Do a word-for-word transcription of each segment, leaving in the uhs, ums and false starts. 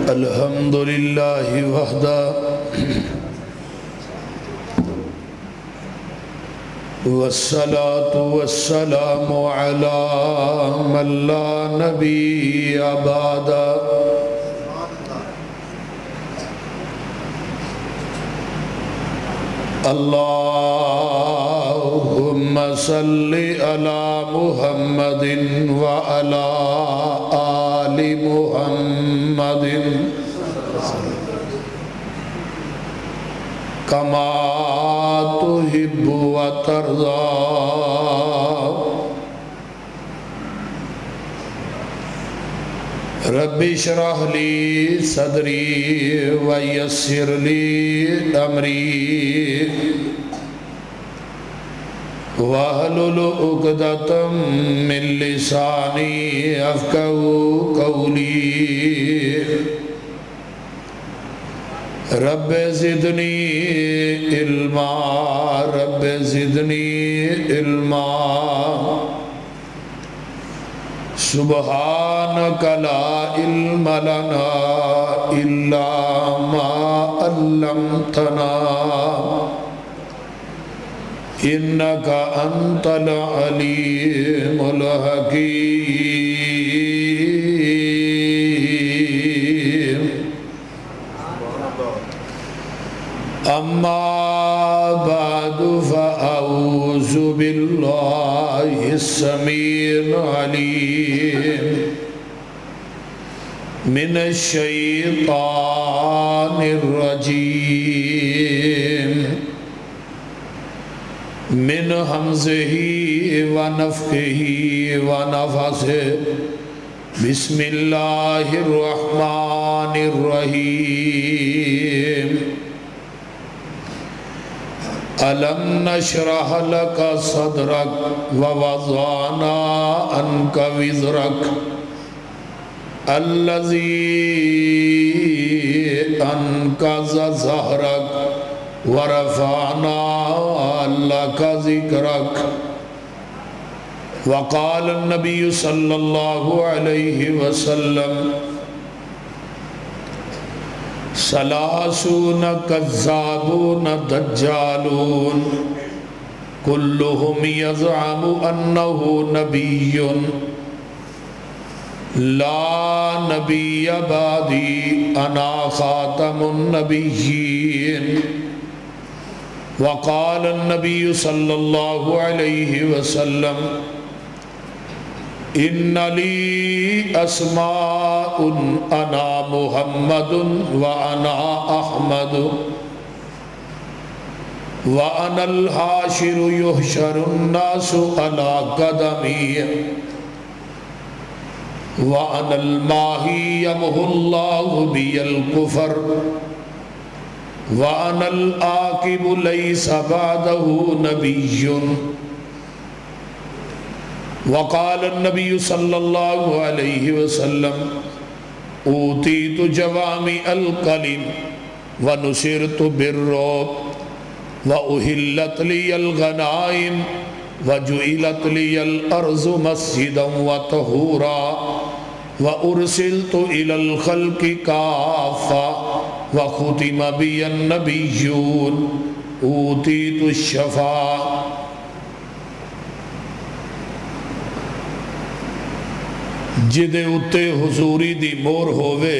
الحمد لله وحده والصلاة والسلام على من لا نبي بعده اللهم صل على محمد وعلى آل محمد كما تحب وترضى رب اشرح لي صدري ويسر لي أمري واحلل عقدة من لساني يفقهوا قولي رب زدني علما رب زدني علما سبحانك لا علم لنا إلا ما علمتنا إنك أنت العليم الحكيم أما بعد فأعوذ بالله السميع العليم من الشيطان الرجيم من همزه ونفخه ونفثه بسم الله الرحمن الرحيم ألم نشرح لك صدرك ووضعنا عنك وزرك الذي أنقض ظهرك ورفعنا لك ذكرك وقال النبي صلى الله عليه وسلم ثلاثون كذابون دجالون كلهم يزعم أنه نبي لا نبي بعدي أنا خاتم النبيين وقال النبي صلى الله عليه وسلم إن لي أسماء أنا محمد وأنا أحمد وأنا الحاشر يحشر الناس على قدمي وأنا الماحي يمحو الله بي الكفر وَأَنَا الْعَاقِبُ لَيْسَ بَعْدَهُ نَبِيٌّ وقال النبي صلى الله عليه وسلم أوتيت جوامع الكلم ونصرت بالرعب وأحلت لي الغنائم وجعلت لي الأرض مسجدا وطهورا وأرسلت إلى الخلق كافة وختم بي النبيون أوتيت الشفاعة جدے اتے حضوری دی مور ہووے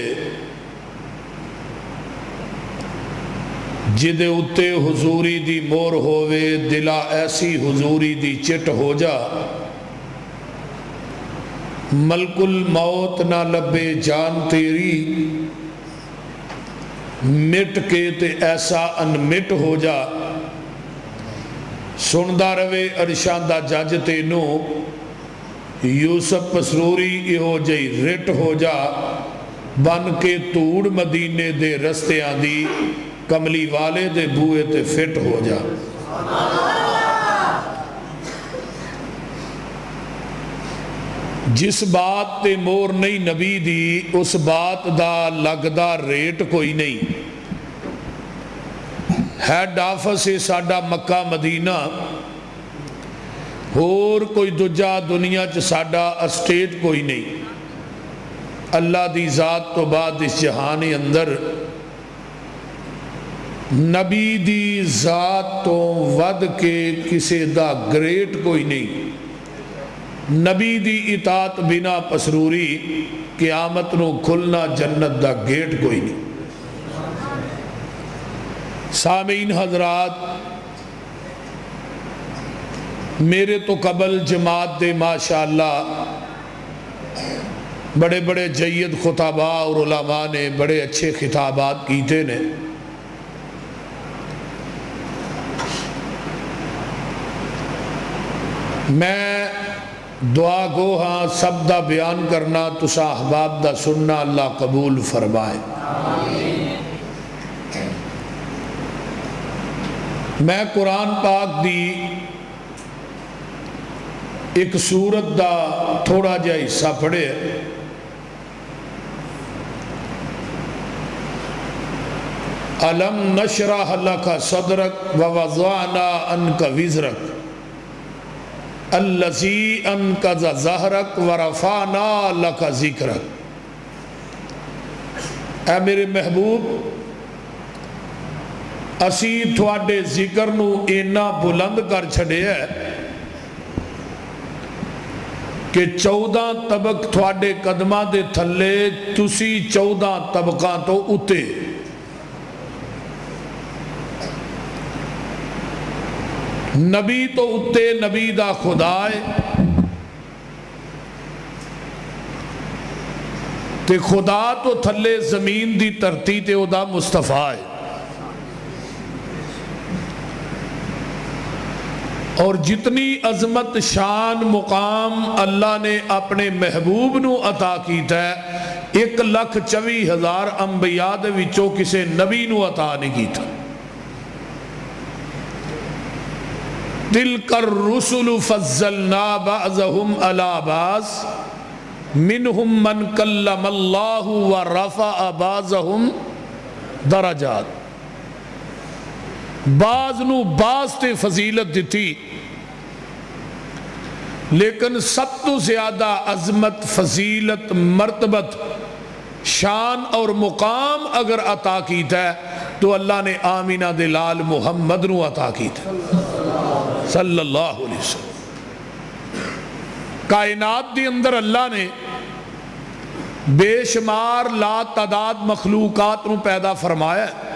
جدے اتے حضوری دی مور ہووے دلا ایسی حضوری دی چٹ ہو جا ملک الموت نہ لبے جان تیری مٹ کے تے ایسا انمٹ ہو جا سندہ روے ارشاندہ جج تینو یوسف پسروری ایہو جئی رٹ ہو جا بن کے توڑ مدینے دے رستے آندی کملی والے دے بوئے تے فٹ ہو جا جس بات تے مور نہیں نبی دی اس بات دا لگدا ریٹ کوئی نہیں ہیڈ آفس ہے ساڈا مکہ مدینہ اور کوئی دجا دنیا چ ساڈا اسٹیٹ کوئی نہیں اللہ دی ذات تو بعد اس جہانی اندر نبی دی ذات تو ود کے کسے دا گریٹ کوئی نہیں. نبی دی اطاعت بنا پسروری قیامت نو کھلنا جنت دا گیٹ کوئی نہیں. سامعین حضرات، میرے تو قبل جماعت دے ماشاءاللہ بڑے بڑے جید خطباء اور علماء نے بڑے اچھے خطابات کیتے نے. میں دعا گو ہاں سب دا بیان کرنا تسا احباب دا سننا اللہ قبول فرمائے. میں قرآن پاک دی ایک سورت دا تھوڑا جا حصہ پڑھے. أَلَمْ نَشْرَحْ لَكَ صَدْرَكَ وَوَضَعْنَا عَنْكَ وِزْرَكَ الَّذِي أَنْقَضَ ظَهْرَكَ وَرَفَعْنَا لَكَ ذِكْرَكَ. اے میرے محبوب، اسی تھوڑے ذکر نو اینا بلند کر چھڑے ہے کہ چودہ طبق تھوڑے قدمہ دے تھلے تسی چودہ طبقہ تو اتے. نبی تو اتے نبی دا خدائے تے خدا تو تھلے زمین دی ترتی تے او دا مصطفیٰ ہے. اور جتنی عظمت شان مقام اللہ نے اپنے محبوب نو عطا کیتا ہے ایک لکھ چوی ہزار انبیاء دے وچوں کسے نبی نو عطا نہیں کیتا. تِلْكَ الرُّسُلُ فَضَّلْنَا بَعْضَهُمْ عَلَى بَعْضٍ مِّنْهُمْ مَنْ كَلَّمَ اللَّهُ وَرَفَعَ بَعْضَهُمْ دَرَجَاتٍ. بعض نو بعض تے فضیلت دیتی، لیکن سب تو زیادہ عظمت، فضیلت، مرتبت، شان اور مقام اگر عطا کیتا ہے تو اللہ نے آمینہ دلال محمد نو عطا کیتا صلی اللہ علیہ وسلم. کائنات دی اندر اللہ نے بے شمار لا تعداد مخلوقات نو پیدا فرمایا ہے.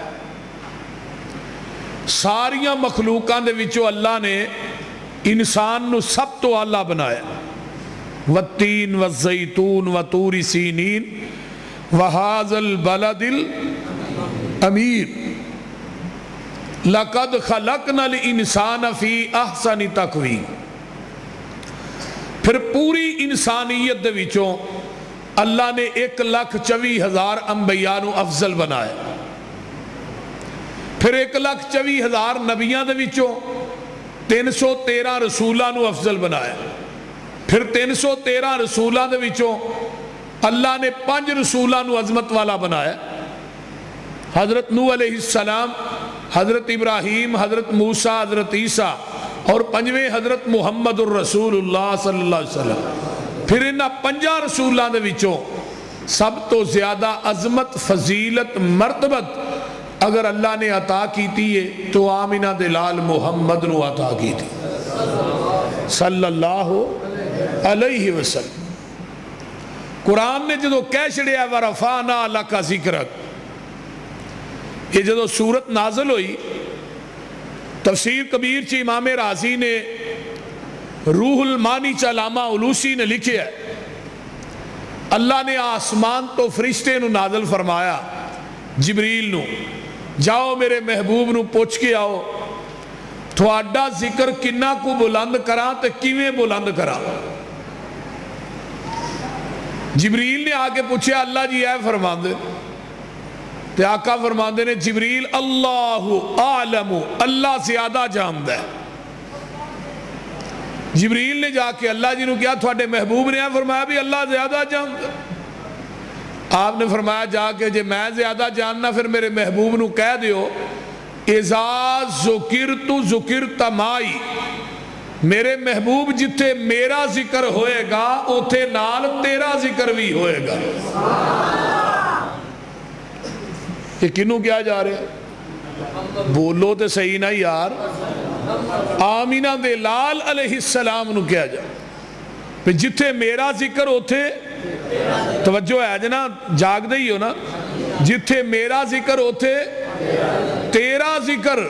ساریاں مخلوقاں دے وچوں اللہ نے انسان نو سب تو اعلیٰ بنایا. والتین والزیتون وطور سینین وہذا البلد الامین لقد خلقنا الانسان فی احسن تقویم. پھر پوری انسانیت دے وچوں اللہ نے ایک لاکھ چوی ہزار انبیاء نو افضل بنایا. پھر ایک لاکھ چوی ہزار نبیاں دے وچوں تین سو تیرہ رسولاں نو افضل بنایا. پھر تین سو تیرہ رسولاں دے وچوں اللہ نے پانچ رسولاں نو عظمت والا بنایا. حضرت نوح علیہ السلام، حضرت ابراہیم، حضرت موسیٰ، حضرت عیسیٰ اور پنجویں حضرت محمد الرسول اللہ صلی اللہ علیہ وسلم. پھر انہا پنجا رسولاں دے وچوں سب تو زیادہ عظمت، فضیلت، مرتبت اگر اللہ نے عطا کیتی ہے تو آمینہ دلال محمد نو عطا کی تھی صلی اللہ علیہ وسلم. قرآن نے جدو کہہ چھڑیا وَرَفَعْنَا لَكَ ذِكْرَكَ، یہ جدو سورت نازل ہوئی، تفسیر کبیر چی امام رازی نے، روح المانی چا علامہ علوسی نے لکھے ہے، اللہ نے آسمان تو فرشتے نو نازل فرمایا جبریل نو، جاؤ میرے محبوب نو پوچھ کے آؤ تھوڑا ذکر کنہ کو بلند کرا تے کیویں بلند کرا. جبریل نے آکے پوچھے اللہ جی اے فرمان دے، تے آقا فرمان دے نے جبریل اللہ عالم، اللہ زیادہ جاندہ ہے. جبریل نے جا کے اللہ جی نو کیا تھوڑے محبوب نے فرمایا بھی اللہ زیادہ جاندہ ہے. آپ نے فرمایا جا کے جے میں زیادہ جاننا پھر میرے محبوب نو کہہ دیو اذا ذکرت ذکرت مائی، میرے محبوب جتھے میرا ذکر ہوئے گا اتھے نال تیرا ذکر بھی ہوئے گا. یہ کنوں کیا جا رہے ہیں؟ بولو تے صحیح نہ یار. آمینہ دے لال علیہ السلام نو کیا جا پہ جتھے میرا ذکر اتھے توجہ ہے جنا جاگ دے ہی ہو نا. جتھے میرا ذکر اتھے تیرا ذکر.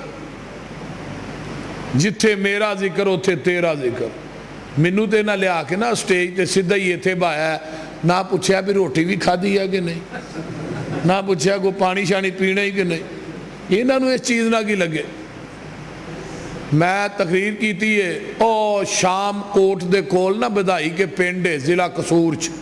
جتھے میرا ذکر اتھے تیرا ذکر. منو تے نہ لیا کے نا سٹیج تے سدھا ہی اتھے بایا ہے نہ پوچھیا بھی روٹی بھی کھا دیا کہ نہیں, نہ پوچھیا کو پانی شانی پینے ہی کہ نہیں. یہ نہ اس چیز نہ کی لگے. میں تقریر کی تھی ہے او شام کوٹ دے کول نہ بدائی کے پینڈے ضلع قصور چ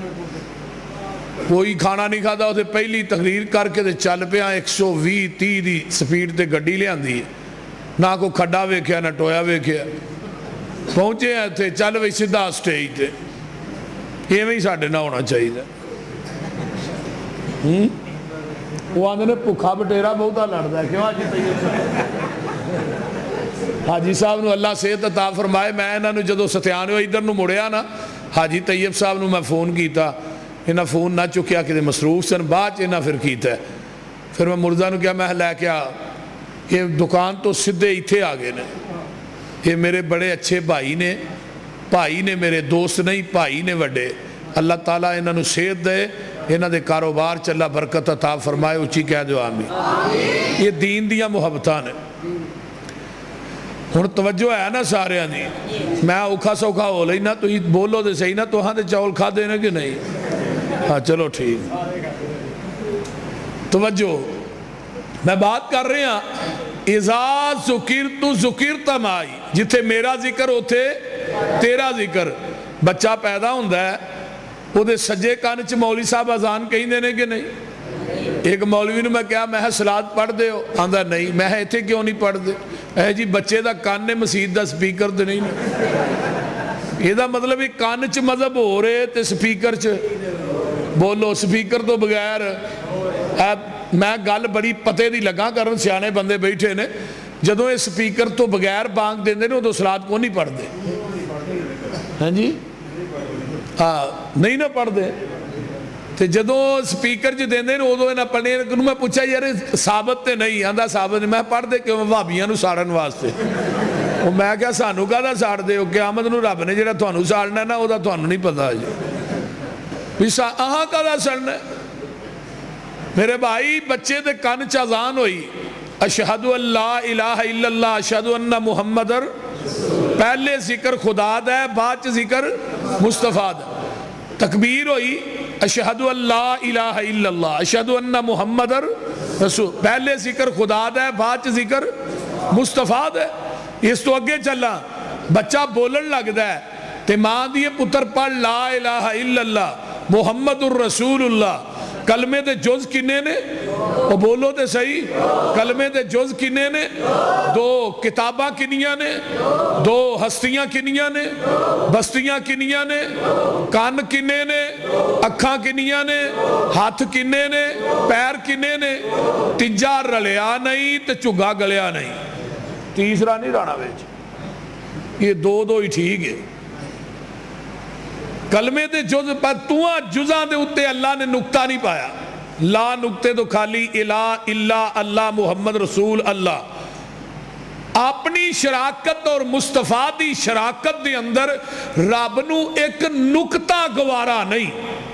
کوئی کھانا نہیں کھاتا اسے پہلی تقریر کر کے چل پیا ایک سو وی تی دی سپیڈ تے گڈی لے آندی ہے. نہ کو کھڈا ویکھیا نہ ٹویا ویکھیا. پہنچے ہیں تھے چل وی سدھا سٹیج تے. یہ میں ہی ساڑھے نہ ہونا چاہیے. وہ آندھے نے پکھا بٹیرا بہتا لڑتا ہے. کیوں حاجی طیب صاحب حاجی صاحب نو اللہ صحت عطا فرمائے. میں انہاں نو جدو ستیان ہوئے ادھر نو مڑیا نا حاجی طیب صاحب نو میں فون کیتا. انہاں فون نہ چکیا کہ مصروف سن. بعد انہاں پھر کیتا ہے. پھر میں مرزا نو کیا میں لے کیا یہ دکان تو سدھے ایتھے آگے نے. یہ میرے بڑے اچھے بھائی نے. بھائی نے میرے دوست نہیں بھائی نے وڈے. اللہ تعالیٰ انہاں نو صحت دے انہاں دے کاروبار چلا برکت عطا فرمائے. اچھی کہہ دو آمین. یہ دین دیا محبتاں نے. ہن توجہ ہے نا سارے آنی. میں اوکھا سوکھا ہو لئی نا تو ہی بولو دے صحیح نا تو ہاں دے چاول کھا دینے کہ نہیں. ہاں چلو ٹھیک. توجہ میں بات کر رہے ہیں اذا ذکرت ذکرت مائی. جتھے میرا ذکر ہوتے تیرا ذکر. بچہ پیدا ہوندہ ہے وہ دے سجے کان چ مولوی صاحب اذان کہیں دینے کہ نہیں. ایک مولوی نے میں کہا میں صلاۃ پڑھ دے ہو. آندھا نہیں. میں ایتھے کیوں نہیں پڑھ دے. اے جی بچے دا کان نے مسجد دا سپیکر دے نہیں. یہ دا مطلب ایک کان چ مذہب ہو رہے تے سپیکر چ بولو. سپیکر تو بغیر میں گل بڑی پتے دی لگا کرن سیانے بندے بیٹھے نے. جدوں یہ سپیکر تو بغیر بانگ دیندے نے تو صلاۃ کو نہیں پڑھ دے. ہاں جی ہاں نہیں نہ پڑھ دے. تے جدوں سپیکر جو دیندے نے ادو نہ پڑھنے. میں پوچھا یار ثابت تے نہیں. آندا ثابت نہیں. میں پڑھ دے کیوں وہابیاں نو ساڑن واسطے. وہ میں کیا سانو کہدا ساڑ دے ہو. قیامت نو رب نے جڑا تھانو ساڑنا ہے نا وہ تھانو نہیں پتا جی بھی اہاں کہدا سڑنا ہے. میرے بھائی بچے دے کان چ اذان ہوئی اشہد ان لا الہ الا اللہ اشہد ان محمد. پہلے ذکر خدا دا ہے بعد چ ذکر مصطفیٰ دا. تکبیر ہوئی اشہد ان لا الہ الا اللہ اشہد ان محمد رسول. پہلے ذکر خدا دا ہے بعد چ ذکر مصطفیٰ دا ہے. اس تو اگے چلا بچہ بولن لگ دا ہے تے ماں دیئے پتر پڑھ لا الہ الا اللہ محمد الرسول اللہ. کلمے دے جز کنے نے وہ بولو تے صحیح. کلمے دے جز کنے نے دو. کتاباں کنیاں نے دو. ہستیاں کنیاں نے بستیاں کنیاں نے. کان کنے نے اکھاں کنیاں نے. ہاتھ کنے نے پیر کنے نے. تیجا رلیا نہیں تے چگا گلیا نہیں. تیسرا نہیں رانا بیچ. یہ دو دو ہی ٹھیک ہے. کلمے دے جز پر تواں جزاں دے اتے اللہ نے نکتہ نہیں پایا. لا نکتے تو خالی الہ اللہ اللہ محمد رسول اللہ. اپنی شراکت اور مصطفیٰ دی شراکت دے اندر رب نو ایک نکتہ گوارا نہیں.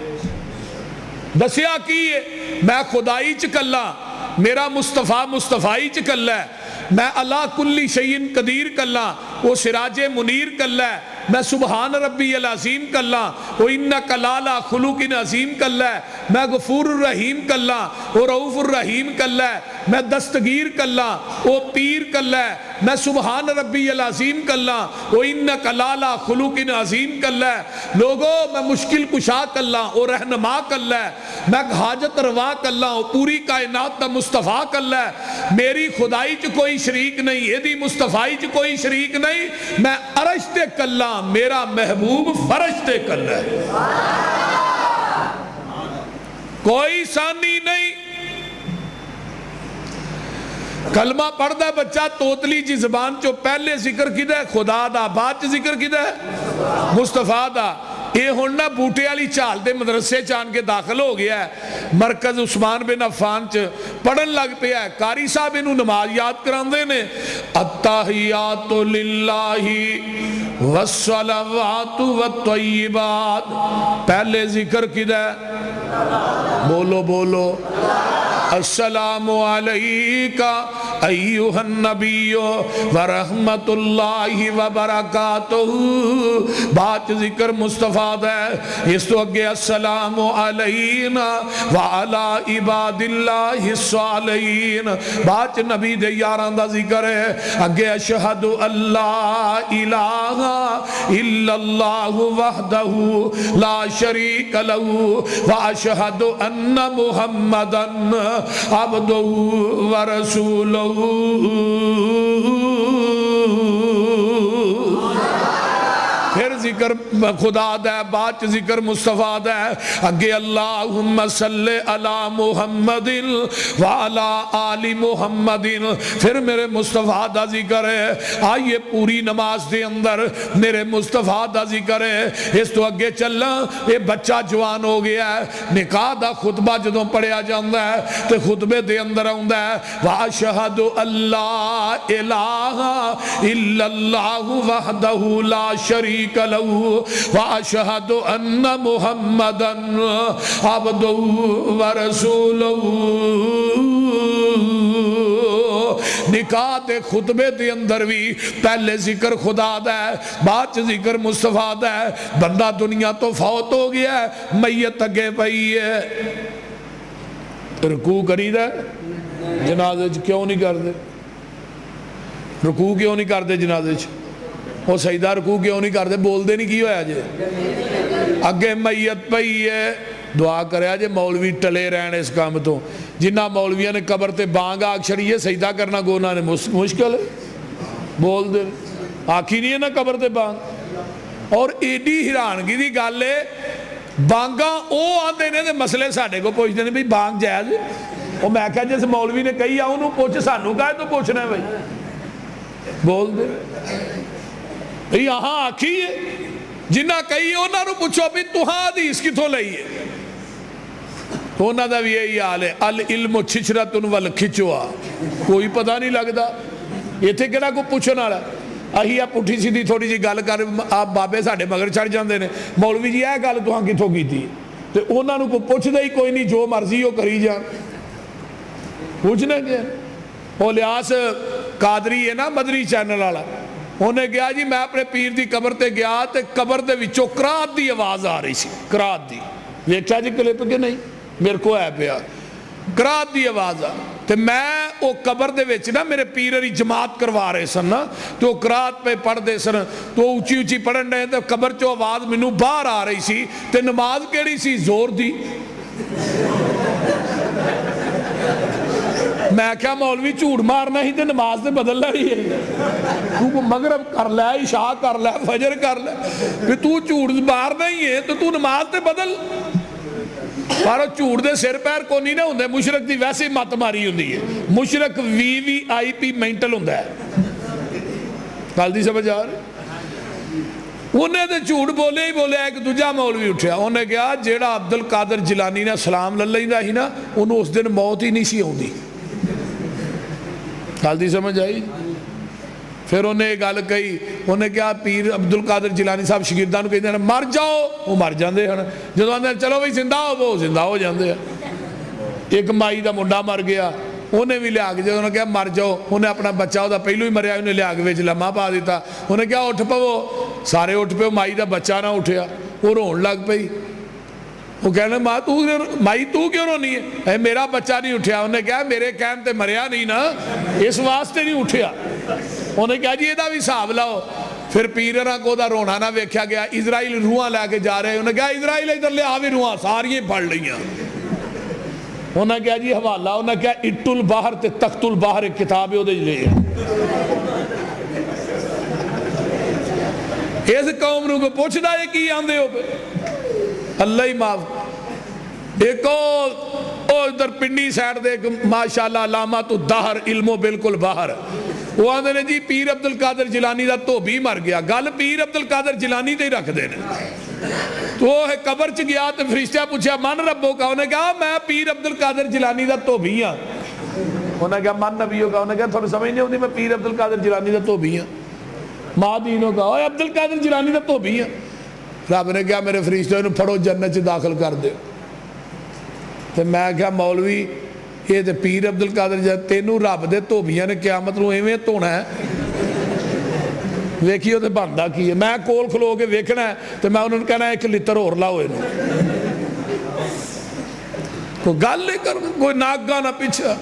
دسیا کی ہے میں خدائی چکلا میرا مصطفیٰ مصطفائی چکلا ہے. میں اللہ کلی شیئن قدیر کلا وہ سراج منیر کلا ہے. میں سبحان ربی العظیم کلا وہ انکا لالا خلوق عظیم کلا ہے. میں غفور الرحیم کلا وہ رؤوف الرحیم کلا ہے. میں دستگیر کلا وہ پیر کلا ہے. میں سبحان ربی العظیم کلا وہ انکا لالا خلوق عظیم کلا ہے. لوگوں میں مشکل کشا کلا وہ رہنما کلا ہے. میں حاجت روا کلا وہ پوری کائنات دا مصطفیٰ کلا ہے. میری خدائی چ کوئی شریک نہیں. یہ دی مصطفائی چ کوئی شریک نہیں. میں عرش تے کلا میرا محبوب فرش تے کلا ہے. کوئی ثانی نہیں. کلمہ پڑھدا ہے بچہ توتلی جی زبان چو پہلے ذکر کیدا ہے خدا دا، بعد چ ذکر کیدا ہے مصطفیٰ دا۔ یہ ہن نہ بوٹے والی چال دے مدرسے چان کے داخل ہو گیا ہے، مرکز عثمان بن عفان چ پڑھن لگ پیا ہے، قاری صاحب انہوں نماز یاد کراندے نے، التحیات للہ والصلوات والطیبات، پہلے ذکر کیدا ہے، بولو بولو، السلام علیکہ ایوہ النبی ورحمت اللہ وبرکاتہ، بات ذکر مصطفیٰ ہے، اس تو اگے السلام علینا وعلی عباد اللہ الصالحین، بات نبی دے یاران دا ذکر ہے، اگے اشہد اللہ الہ الا اللہ وحدہ لا شریک لہ واشہد ان محمدن عبدہ ورسولہ۔ پھر ذکر خدا دا ہے، بعد ذکر مصطفیٰ دا ہے، اگے اللہم صلی علی محمد وعلا آل محمد، پھر میرے مصطفیٰ دا ذکر ہے، آئیے پوری نماز دے اندر میرے مصطفیٰ دا ذکر ہے۔ اس تو اگے چلنا، یہ بچہ جوان ہو گیا ہے، نکاح دا خطبہ جدوں پڑھیا جاندہ ہے تو خطبے دے اندر آندہ ہے، وَأَشْهَدُ أَلَّا إِلَٰهَ إِلَّا اللَّهُ وَحْدَهُ لَا شَرِيكَ لہو وَأَشْهَدُ أَنَّ مُحَمَّدًا عَبْدُهُ وَرَسُولُهُ۔ نکاح دے خطبے دے اندر بھی پہلے ذکر خدا دا ہے، بعد ذکر مصطفیٰ دا ہے، بندہ دنیا تو فوت ہو گیا ہے، میت اگے پئی ہے، رکوع کری دا ہے جنازے کیوں نہیں کر دے؟ رکوع کیوں نہیں کر دے جنازے چ؟ وہ سجدہ رکوع کیوں نہیں کر دے؟ بول دے نہیں کی ہویا جے؟ اگے میت پئی ہے، دعا کریا جے مولوی ٹلے رہنے اس کام تو، جنہ مولویاں نے قبر تے بانگ آگ چھڑیے سجدہ کرنا گونا نے مشکل ہے، بول دے آکھی نہیں ہے نا قبر تے بانگ۔ اور ایڈی حیرانگی دی گل ہے، بانگاں او آندے نے دے مسئلے ساڑھے کو پوچھتے ہیں بھی بانگ جائز ہے، وہ میں کہا جیسے مولوی نے کہی آؤں پوچھ سانو کہا ہے تو پوچھنا ہے بھائی، بول دے یہاں آکھی ہے، جنہ کہی انہوں نے پوچھو بھی تہاں حدیث کتوں لئی ہے، تو انہوں نے بھی یہی حال ہے، العلم چھچرتن والکھچوا، کوئی پتہ نہیں لگتا، یہ تھے کہنا کو پوچھنا رہا اہی آپ پٹھی سی دی تھوڑی جی گل کر آپ بابے ساڑھے مگر چڑھ جاندے نے، مولوی جی یہ گل تہاں کتوں کی تھی، تو انہوں نے کو پوچھ دے ہی کوئی نہیں، جو مرضی ہو کری جان، پوچھنے گیا وہ لیاس قادری ہے نا مدری چینل والا، انہیں گیا جی میں اپنے پیر دی قبر تے گیا تے قبر دے وچوں قرات دی آواز آ رہی سی، قرات دی، ویکھیا جی کلپ کے نہیں میرے کو ہے پیا، قرات دی آواز آ، تے میں او قبر دے وچ نا میرے پیرری جماعت کروا رہے سن نا، تو قرات پہ پڑھ دے سن، تو اونچی اونچی پڑھن رہے تے قبر چو آواز منو باہر آ رہی سی، تے نماز کیڑی سی؟ زور دی۔ میں کیا مولوی جھوٹ مارنا ہی تے نماز تے بدل رہی ہے، تو مغرب کر لے، عشاء کر لے، فجر کر لے، پھر تو جھوٹ مارنا ہی ہے تو تو نماز تے بدل، پر جھوٹ دے سر پیر کو نہیں نہ ہوندے، مشرک دی ویسے مت ماری ہوندی ہے، مشرک وی وی آئی پی مینٹل ہوندا ہے، گل دی سمجھ آ رہی؟ انہیں تے جھوٹ بولے ہی بولے ایک دوجا مولوی اٹھیا، انہیں کہا جیڑا عبدالقادر جیلانی نے سلام للہ ہی نا، انہوں اس دن موت ہی نہیں سی ہوندی، گل دی سمجھ آئی؟ پھر انہیں ایک گل کہی، انہیں کہا پیر عبدالقادر جیلانی صاحب شاگرداں کہتے ہیں مر جاؤ، وہ مر جاندے ہیں، جدوں آندے چلو بھائی زندہ ہو، وہ زندہ ہو جاندے ہیں۔ ایک مائی دا منڈا مر گیا، انہیں بھی لیا کے جدوں کہا مر جاؤ، انہیں اپنا بچہ ہوتا پہلو ہی مریا، انہیں لیا کے وچ لمحہ پا دیتا، انہیں کہا اٹھ پو، سارے اٹھ پو، مائی دا بچہ نہ اٹھیا، وہ رون لگ پئی، وہ کہنے مائی تو کیوں رونی ہے؟ میرا بچہ نہیں اٹھیا، انہیں کہا میرے کہن تے مریا نہیں نا، اس واسطے نہیں اٹھیا، انہیں کہا جی یہ دا بھی صاحب لاؤ، پھر پیرنا کو دا رونا نہ ویکھیا گیا، اسرائیل روحاں لے کے جا رہے، انہیں کہا اسرائیل ادھر لے آوی روحاں، ساری پڑھ لئیاں، انہیں کہا جی حوالہ، انہیں کہا اٹ البحر تے تخت البحر ایک کتاب ہے وہ دے لے، اس قوم نو کو پوچھ دا یہ کی آندے ہو پہ اللہ ہی معاف۔ ایک وہ ادھر پنڈی سائڈ دے ماشاءاللہ علامات الدہر علمو بالکل باہر وہ آدھے نے جی پیر عبد القادر جیلانی دا دھوبی مر گیا گل پیر عبد القادر جیلانی تے ہی رکھ دے تو وہ قبر چ گیا تو فرشتہ پوچھا من ربو کا انہیں کہا میں پیر عبد القادر جیلانی دا دھوبی ہاں انہیں کہا من نبیوں کا انہیں کہا تھوڑا سمجھ نہیں ہوتی میں پیر عبد القادر جیلانی دا دھوبی ہاں ماں دینوں کا اوے عبد القادر جیلانی دا دھوبی ہاں رب نے کہا میرے فرشتے انہوں پھڑو جنت چ داخل کر دے تو میں کہا مولوی یہ تو پیر عبد القادر جیلانی تینوں رب دے دھوبیاں نے قیامت نوں ایویں دھونا ہے ویکھیو تے بندا کی ہے میں کول کھلو کے ویکھنا ہے تو میں انہوں نے کہنا ایک لتر اور لاؤ انہوں کوئی گل نہیں کر کوئی ناگا نہ پیچھا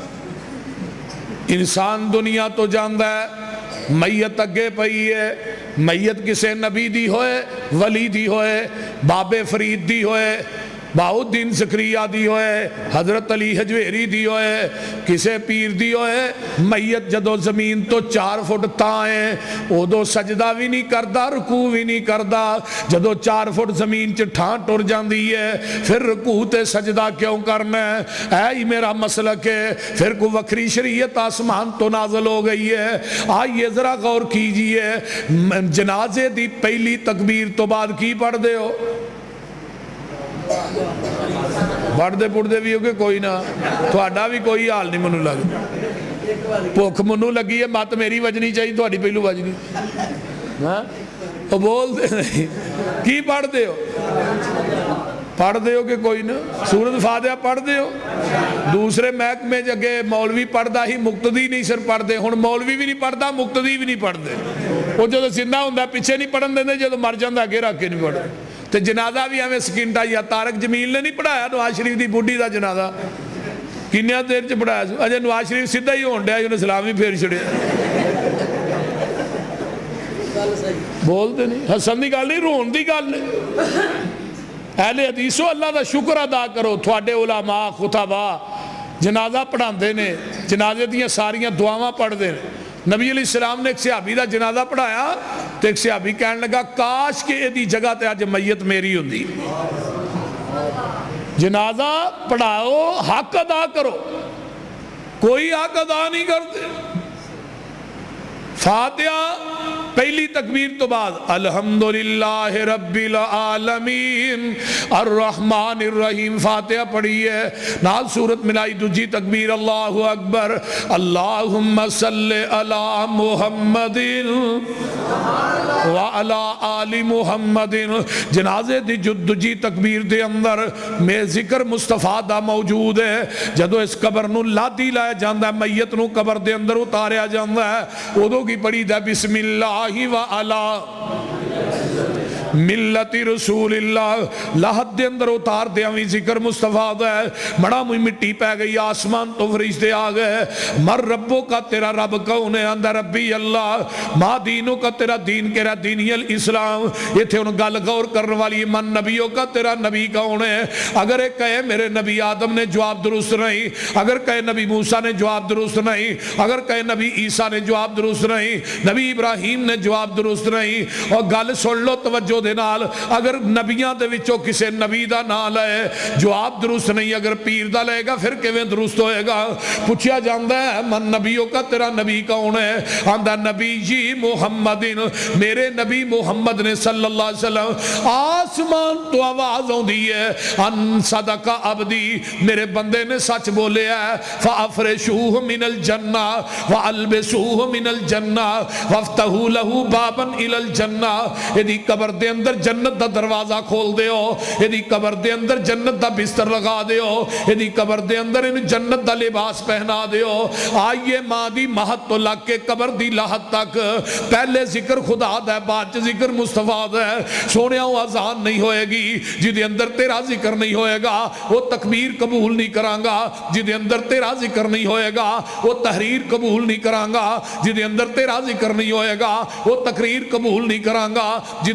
انسان دنیا تو جاندا ہے میت اگے پئی ہے میت کسے نبی دی ہوئے ولی دی ہوئے بابے فرید دی ہوئے باؤ الدین زکریا دی ہوئے حضرت علی حجویری دی ہوئے کسے پیر دی ہوئے میت جدو زمین تو چار فٹ تائیں او دو سجدہ بھی نہیں کردہ رکوع بھی نہیں کردہ جدو چار فٹ زمین چ ٹھان ٹر جاندی ہے پھر رکوع تے سجدہ کیوں کرنا ہے اے ہی میرا مسلک ہے پھر کو وکری شریعت آسمان تو نازل ہو گئی ہے آئیے ذرا غور کیجئے جنازے دی پہلی تکبیر تو بعد کی پڑھ دے ہو پڑھتے پڑھتے بھی ہو کہ کوئی نہ تھوڑا بھی کوئی حال نہیں منو لگ بھوک منو لگی ہے مت میری وجنی چاہیے تھوڑی پہلو وجنی وہ بول دے نہیں کی پڑھتے ہو پڑھتے ہو کہ کوئی نہ سورۃ فاتحہ پڑھتے ہو دوسرے محکمے جگہ مولوی پڑھتا ہی مقتدی نہیں سر پڑھتے ہوں مولوی بھی نہیں پڑھتا مقتدی بھی نہیں پڑھتے وہ جدو زندہ ہوندہ پیچھے نہیں پڑھن دیں جدو مر جاندہ اگے رکھ کے نہیں پڑھتے تو جنازہ بھی ہمیں سکینٹا یا تارک جمیل نے نہیں پڑھایا نواز شریف دی بوڈی دا جنازہ کنیا دیر چ پڑھایا سو اجے نواز شریف سیدھا ہی ہون ڈیا انہیں سلامی پھیر چھڑیا بولتے نہیں حسن دی گل نہیں رون دی گل نہیں اہل حدیثو اللہ دا شکر ادا کرو تھوڑے علماء خطبہ جنازہ پڑھاندے نے جنازے دیاں ساریاں دعاواں پڑھ دے نبی علیہ السلام نے ایک صحابی دا جنازہ پڑھایا تو ایک صحابی کہنے لگا کاش کہ ایدی جگہ تے آج میت میری ہوندی جنازہ پڑھاؤ حق ادا کرو کوئی حق ادا نہیں کرتے فاتحہ پہلی تکبیر تو بعد الحمدللہ رب العالمین الرحمن الرحیم فاتحہ پڑھی ہے نال سورت ملائی دوجی تکبیر اللہ اکبر اللہم صلی علی محمد وعلی آل محمد جنازے دی دوجی تکبیر دے اندر میں ذکر مصطفیٰ دا موجود ہے جدو اس قبر نو لادی لائے جاندہ ہے میت نو قبر دے اندر اتاریا جاندہ ہے ادو کی پڑھی دا بسم اللہ وعلا ملت رسول اللہ لاحت دے اندر اتار دے ہمیں ذکر مصطفیٰ دا ہے بڑا مجھ مٹی پہ گئی آسمان تو فرشتے آگئے مر ربوں کا تیرا رب کون ہے اندر ربی اللہ ما دینوں کا تیرا دین کہہ رہا دینی الاسلام یہ تھے انہوں گل غور کرنے والی من نبیوں کا تیرا نبی کون ہے اگر ایک کہے میرے نبی آدم نے جواب درست نہیں اگر کہے نبی موسیٰ نے جواب درست نہیں اگر کہے نبی عیسیٰ نے جواب درست نہیں نبی ابراہیم نے جواب درست نہیں اور گل سن لو توجہ دے نال اگر نبیاں دے وچوں کسے نبی دا نال ہے جواب درست نہیں اگر پیر دا لے گا پھر کیویں درست ہوئے گا پوچھیا جاندہ ہے من نبیوں کا تیرا نبی کون ہے آندہ نبی جی محمد میرے نبی محمد نے صلی اللہ علیہ وسلم آسمان تو آواز ہوں دی ہے ان صدق عبدی میرے بندے نے سچ بولے ہے فَأَفْرِشُوهُ مِنَ الْجَنَّةِ وَأَلْبِسُوهُ مِنَ الْجَنَّةِ وَافْتَحُوا لَهُ بَابًا إِلَى الْجَنَّةِ یہ دی قبر دے اندر جنت دا دروازہ کھول دے ہو یہ دی قبر دے اندر جنت دا بستر لگا دے ہو یہ دی قبر دے اندر ان جنت دا لباس پہنا دے ہو آئیے ماں دی مہت تو لگ کے قبر دی لاحت تک پہلے ذکر خدا دا ہے بعد ذکر مصطفیٰ دا ہے سونے ہوں آزان نہیں ہوئے گی جی دے اندر تیرا ذکر نہیں ہوئے گا وہ تکبیر قبول نہیں کرانگا جی دے اندر تیرا ذکر نہیں ہوئے گا وہ تحریر قبول نہیں کرانگا جی دے اندر تیرا ذکر نہیں ہوئے گا وہ تقریر قبول نہیں کرانگا جی دے اندر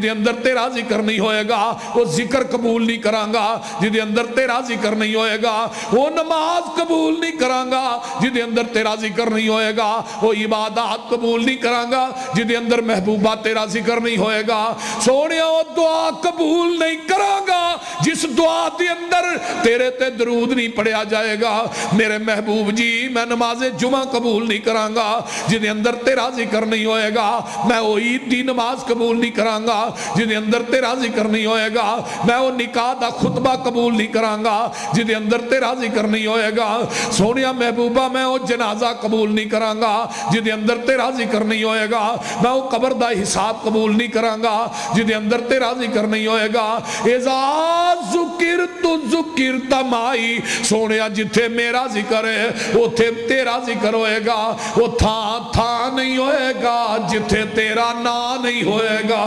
تیرا ذکر نہیں ہوئے گا وہ ذکر قبول نہیں کرانگا، جدے اندر تیرا ذکر نہیں ہوئے گا وہ نماز قبول نہیں کرانگا، جدے اندر تیرا ذکر نہیں ہوئے گا وہ عبادات قبول نہیں کرانگا، جدے اندر محبوبہ تیرا ذکر نہیں ہوئے گا سونیا وہ دعا قبول نہیں کرانگا جس دعا دے اندر تیرے تے درود نہیں پڑھیا جائے گا۔ میرے محبوب جی میں نماز جمعہ قبول نہیں کرانگا جدے اندر تیرا ذکر نہیں ہوئے گا، میں وہ عید دی نماز قبول نہیں کرانگا جدے اندر تیرا ذکر نہیں ہوئے گا، میں وہ نکاح دا خطبہ قبول نہیں کرانگا جدے اندر تیرا ذکر نہیں ہوئے گا۔ سونیا محبوبہ میں وہ جنازہ قبول نہیں کرانگا جدے اندر تیرا ذکر نہیں ہوئے گا، میں وہ قبر دا حساب قبول نہیں کرانگا جدے اندر تیرا ذکر نہیں ہوئے گا۔ اذا ذکرت ذکرت مائی، سونیا جتھے میرا ذکر ہے وہ تھے تیرا ذکر ہوئے گا، وہ تھا تھا نہیں ہوئے گا جتھے تیرا نا نہیں ہوئے گا،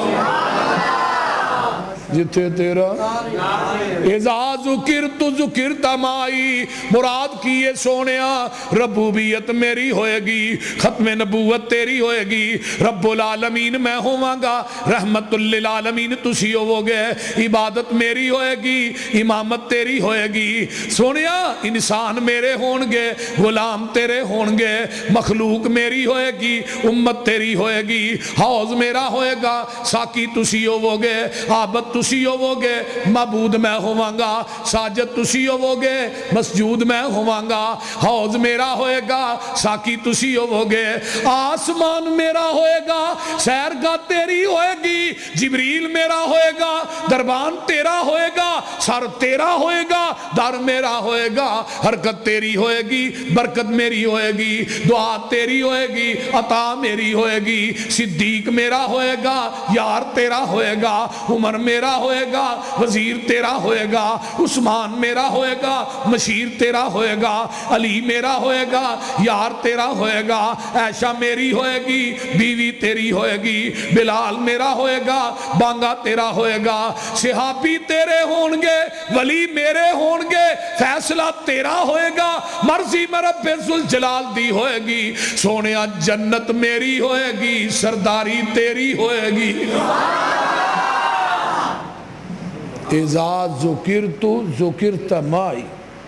جتھے تیرا اذا ذکرت ذکرت مائی، مراد کی یہ سونیا ربوبیت میری ہوئے گی، ختم نبوت تیری ہوئے گی، رب العالمین میں ہوواں گا، رحمت للعالمین تسی ہو گے، عبادت میری ہوئے گی، امامت تیری ہوئے گی۔ سونیا انسان میرے ہونگے، غلام تیرے ہونگے، مخلوق میری ہوئے گی، امت تیری ہوئے گی، حوض میرا ہوئے گا، ساکی تسی ہو گے، عابد تسی ہو گے، معبود میں ہواں گا، ساجد تسی ہو گے، مسجود میں ہواں گا، حوض میرا ہوئے گا، ساکی تسی ہو گے، آسمان میرا ہوئے گا، سیرگاہ تیری ہوئے گی، جبریل میرا ہوئے گا، دربان تیرا ہوئے گا، سر تیرا ہوئے گا، در میرا ہوئے گا، حرکت تیری ہوئے گی، برکت میری ہوئے گی، دعا تیری ہوئے گی، عطا میری ہوئے گی، صدیق میرا ہوئے گا، یار تیرا ہوئے گا، عمر میرا ہوئے گا، وزیر تیرا ہوئے گا، عثمان میرا ہوئے گا، مشیر تیرا ہوئے گا، علی میرا ہوئے گا، یار تیرا ہوئے گا، عائشہ میری ہوئے گی، بیوی تیری ہوئے گی، بلال میرا ہوئے گا، بانگا تیرا ہوئے گا، صحابی تیرے ہونگے، ولی میرے ہونگے، فیصلہ تیرا ہوئے گا، مرضی رب ذوالجلال دی ہوئے گی، سونیا جنت میری ہوئے گی، سرداری تیری ہوئے گی۔ اذا ذکرت ذکرت مائی،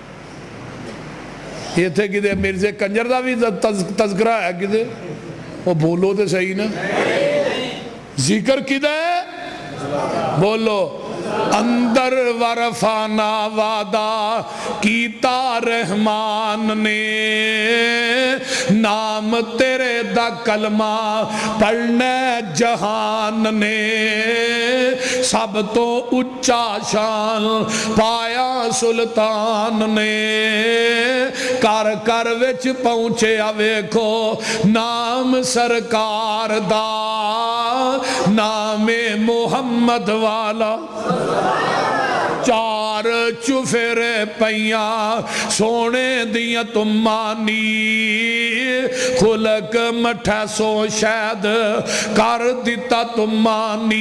یہ تھے کدھے مرزے کنجر دا بھی تذکرہ ہے کدھے، وہ بولو تو صحیح نا، ذکر کدھے بولو، اندر ورفانا وعدہ کیتا رحمان نے، نام تیرے دا کلمہ پڑھنے جہان نے، سب تو اچھا شان پایا سلطان نے، کر کر وچ پہنچے ویکھو نام سرکار دا، نام محمد والا، چار چفر پیاں سونے دیاں تمانی، خلق مٹھا سو شاید کر دیتا تمانی،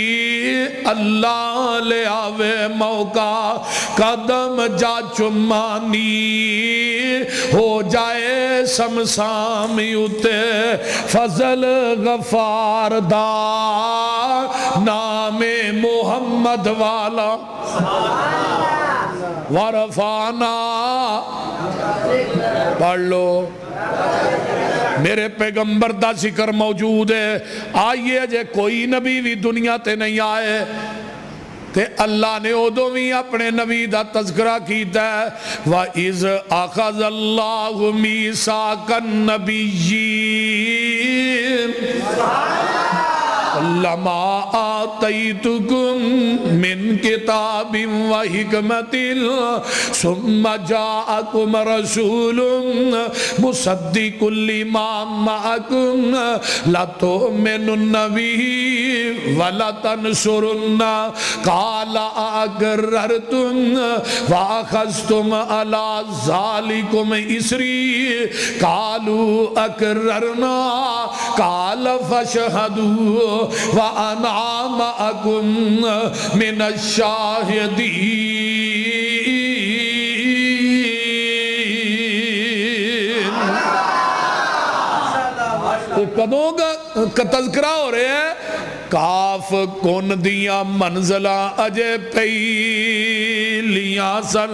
اللہ لے آوے موقع قدم جا چمانی، ہو جائے سمسامی اتے فضل غفار دا، نام محمد والا، ورفانا پڑھ لو، میرے پیغمبر دا ذکر موجود ہے، آئیے جے کوئی نبی بھی دنیا تے نہیں آئے تے اللہ نے ادو بھی اپنے نبی دا تذکرہ کیتا ہے، وَإِذْ أَخَذَ اللَّهُ مِيثَاقَ النَّبِيِّينَ لما آتیتکم من کتاب و حکمت ثم جاءکم رسول مصدق لما معکم لتؤمنن به ولتنصرن قال اقررتم واخذتم على ذلكم اسری قالوا اقررنا قال فاشهدوا وَأَنَا مَعَكُمْ مِنَ الشَّاهِدِينَ۔ کدوں کا تذکرہ ہو رہے ہیں کاف کن دیاں منزلاں اجے پہلیاں سن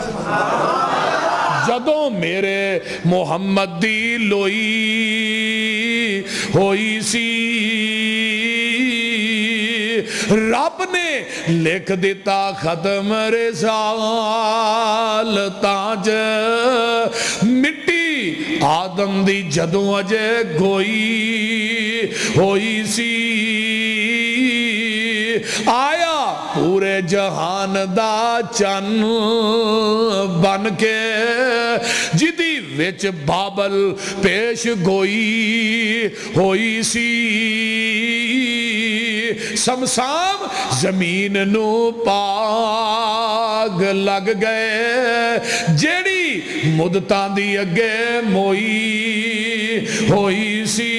جدوں میرے محمد دی لوئی ہوئی سی رب نے لکھ دیتا ختم رسالتاں ج مٹی آدم دی جدوں اجے گوئی ہوئی سی آیا پورے جہان دا چن بن کے جدی وچ بابل پیش گوئی ہوئی سی سمسام زمین نو پاگ لگ گئے جیڑی مدتاں دی اگے موئی ہوئی سی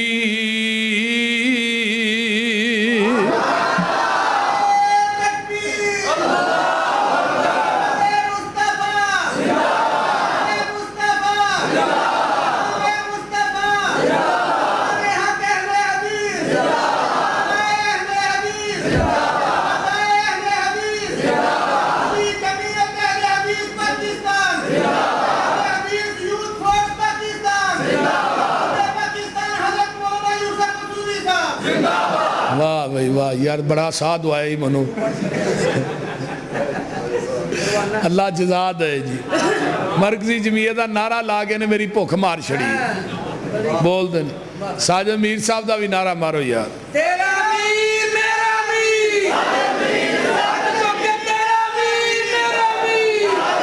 واہ بھائی واہ یار بڑا ساتھ ہوا ہے منو اللہ جزا دے جی مرکزی جمعیت دا نعرہ لاگے نے میری بھوک مار چھڑی بول دیں ساجد میر صاحب دا بھی نعرہ مارو یار تیرا میر میرا میر تیرا میر میرا میر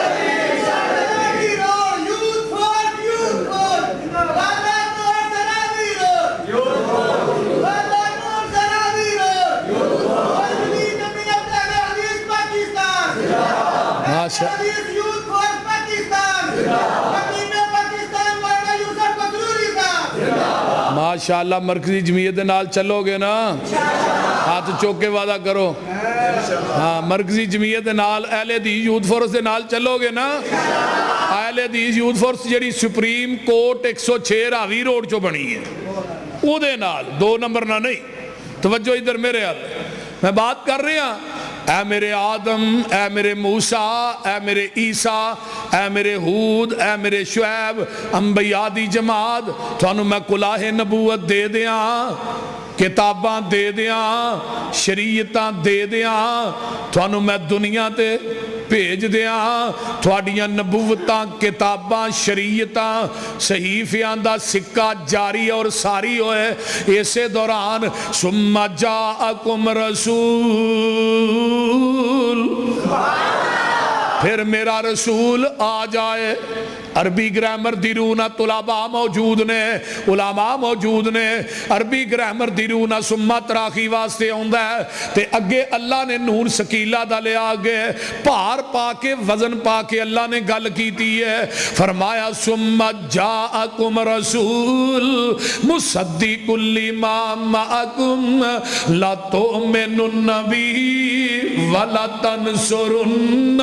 یوتھ فور یوتھ فور والا نور ذرا ویرو یوتھ فور والا نور ذرا ویرو یوتھ فور جدید جمعیت اہل حدیث پاکستان ماشاء حدیث یوتھ فور پاکستان حکیم پاکستان مولانا یوسف مقروری صاحب ماشاءاللہ مرکزی جمعیت نال چلو گے نا ہاتھ چوکے وعدہ کرو ہاں مرکزی جمعیت نال اہل حدیث یوتھ فورس دے نال چلو گے نا اہل حدیث یوتھ فورس جڑی سپریم کورٹ ایک سو چھ راوی روڈ چو بنی ہے او دے نال دو نمبر نہ نہیں توجہ ادھر میرے حال میں بات کر رہے ہیں اے میرے آدم اے میرے موسیٰ اے میرے عیسیٰ اے میرے ہود اے میرے شعیب انبیاء دی جماعت تھانو میں کلاہ نبوت دے دیاں کتاباں دے دیاں شریعتاں دے دیاں تھانو میں دنیا تے بھیج دیاں تھوڑیاں نبوتاں کتاباں شریعتاں صحیفیاں دا سکہ جاری اور ساری ہوئے اسے دوران ثم جاءکم رسول پھر میرا رسول آ جائے عربی گرامر دیرونا طلباء موجود نے علماء موجود نے عربی گرامر دیرونا سمہ تراخی واسطے ہوندہ ہے تے اگے اللہ نے نون سکیلہ دا لے آگے پار پا کے وزن پا کے اللہ نے گل کیتی ہے فرمایا سمہ جاءکم رسول مصدق لما معکم لا تؤمنن بی ولا تنصرن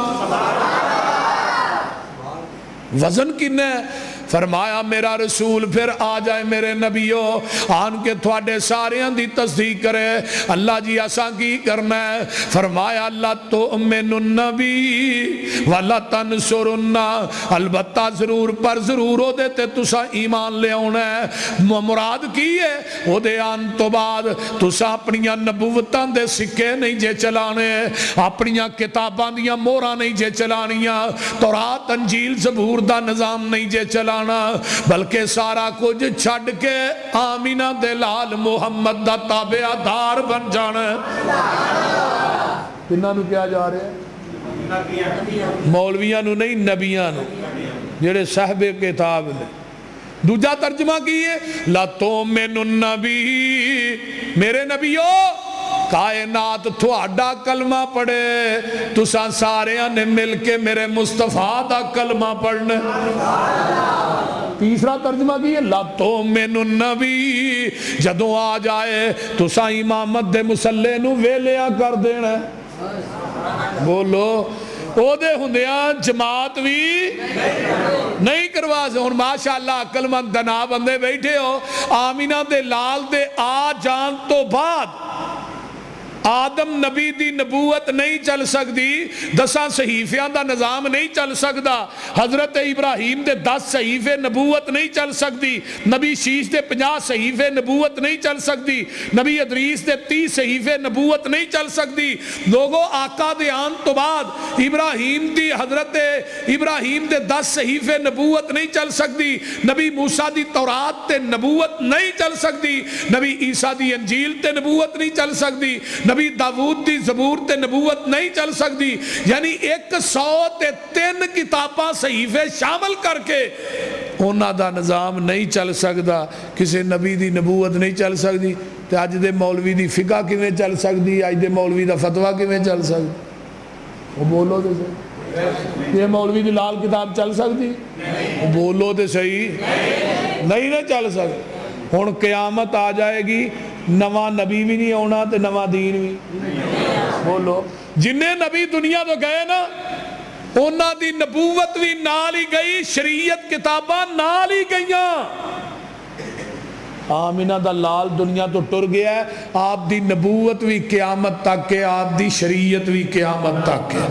وزن کن ہے فرمایا میرا رسول پھر آ جائے میرے نبیوں آن کے تھوڑے سارے دی تصدیق کرے اللہ جی ایسا کی کرنا ہے فرمایا اللہ تؤمن النبی ولا تنصرن البتہ ضرور پر ضرور ہو دیتے تسا ایمان لے ہونا ہے مراد کی ہے وہ دے آن تو بعد تسا اپنیاں نبوتاں دے سکے نہیں جے چلانے اپنیاں کتاباں دیاں مورا نہیں جے چلانیاں تورات انجیل زبور دا نظام نہیں جے چلانے بلکہ سارا کچھ چھڑ کے آمینہ دلال محمد دا تابعہ دار بن جانا ہے کنہاں نو کیا جا رہے ہیں مولویاں نو نہیں نبیاں نو جڑے صاحب کتاب نے دوجہ ترجمہ کیے لا تؤمن النبی میرے نبیوں کائنات تھوڑا کلمہ پڑھے تساں سارے نے مل کے میرے مصطفیٰ دا کلمہ پڑھنے تیسرا ترجمہ کیے لا تؤمن النبی جدوں آ جائے تساں امامت دے مسلح نو ویلیاں کر دینا بولو او دے ہندیاں جماعت بھی نہیں کروا بس ہن ماشاءاللہ عقل مند دنا بندے بیٹھے ہو آمینہ دے لال دے آ جان تو بعد آدم نبی دی نبوت نہیں چل سکتی دساں صحیفیاں دا نظام نہیں چل سکتا حضرت ابراہیم دے دس صحیفے نبوت نہیں چل سکتی نبی شیش دے پنجاہ صحیفے نبوت نہیں چل سکتی نبی ادریس دے تیس صحیفے نبوت نہیں چل سکتی لوگوں آقا دے آن تو بعد ابراہیم دی حضرت ابراہیم دے دس صحیفے نبوت نہیں چل سکتی نبی موسیٰ دی تورات تے نبوت نہیں چل سکتی نبی عیسیٰ دی انجیل تے نبوت نہیں چل سکتی نبی داود دی زبور تے نبوت نہیں چل سکتی یعنی ایک سو تے تین کتاباں صحیفے شامل کر کے انہاں دا نظام نہیں چل سکتا کسی نبی دی نبوت نہیں چل سکتی تے آج دے مولوی دی فقہ کیویں چل سکتی آج دے مولوی دا فتویٰ کیویں چل سکتی وہ بولو تے صحیح یہ مولوی دی لال کتاب چل سکتی وہ بولو تے صحیح نہیں نہ چل سکتی ہن قیامت آ جائے گی نواں نبی بھی نہیں ہونا تے نواں دین بھی بولو جنہیں نبی دنیا تو گئے نا انہاں دی نبوت بھی نال ہی گئی شریعت کتاباں نال ہی گئیاں آمینہ دا لال دنیا تو ٹر گیا ہے آپ دی نبوت بھی قیامت تک ہے آپ دی شریعت بھی قیامت تک ہے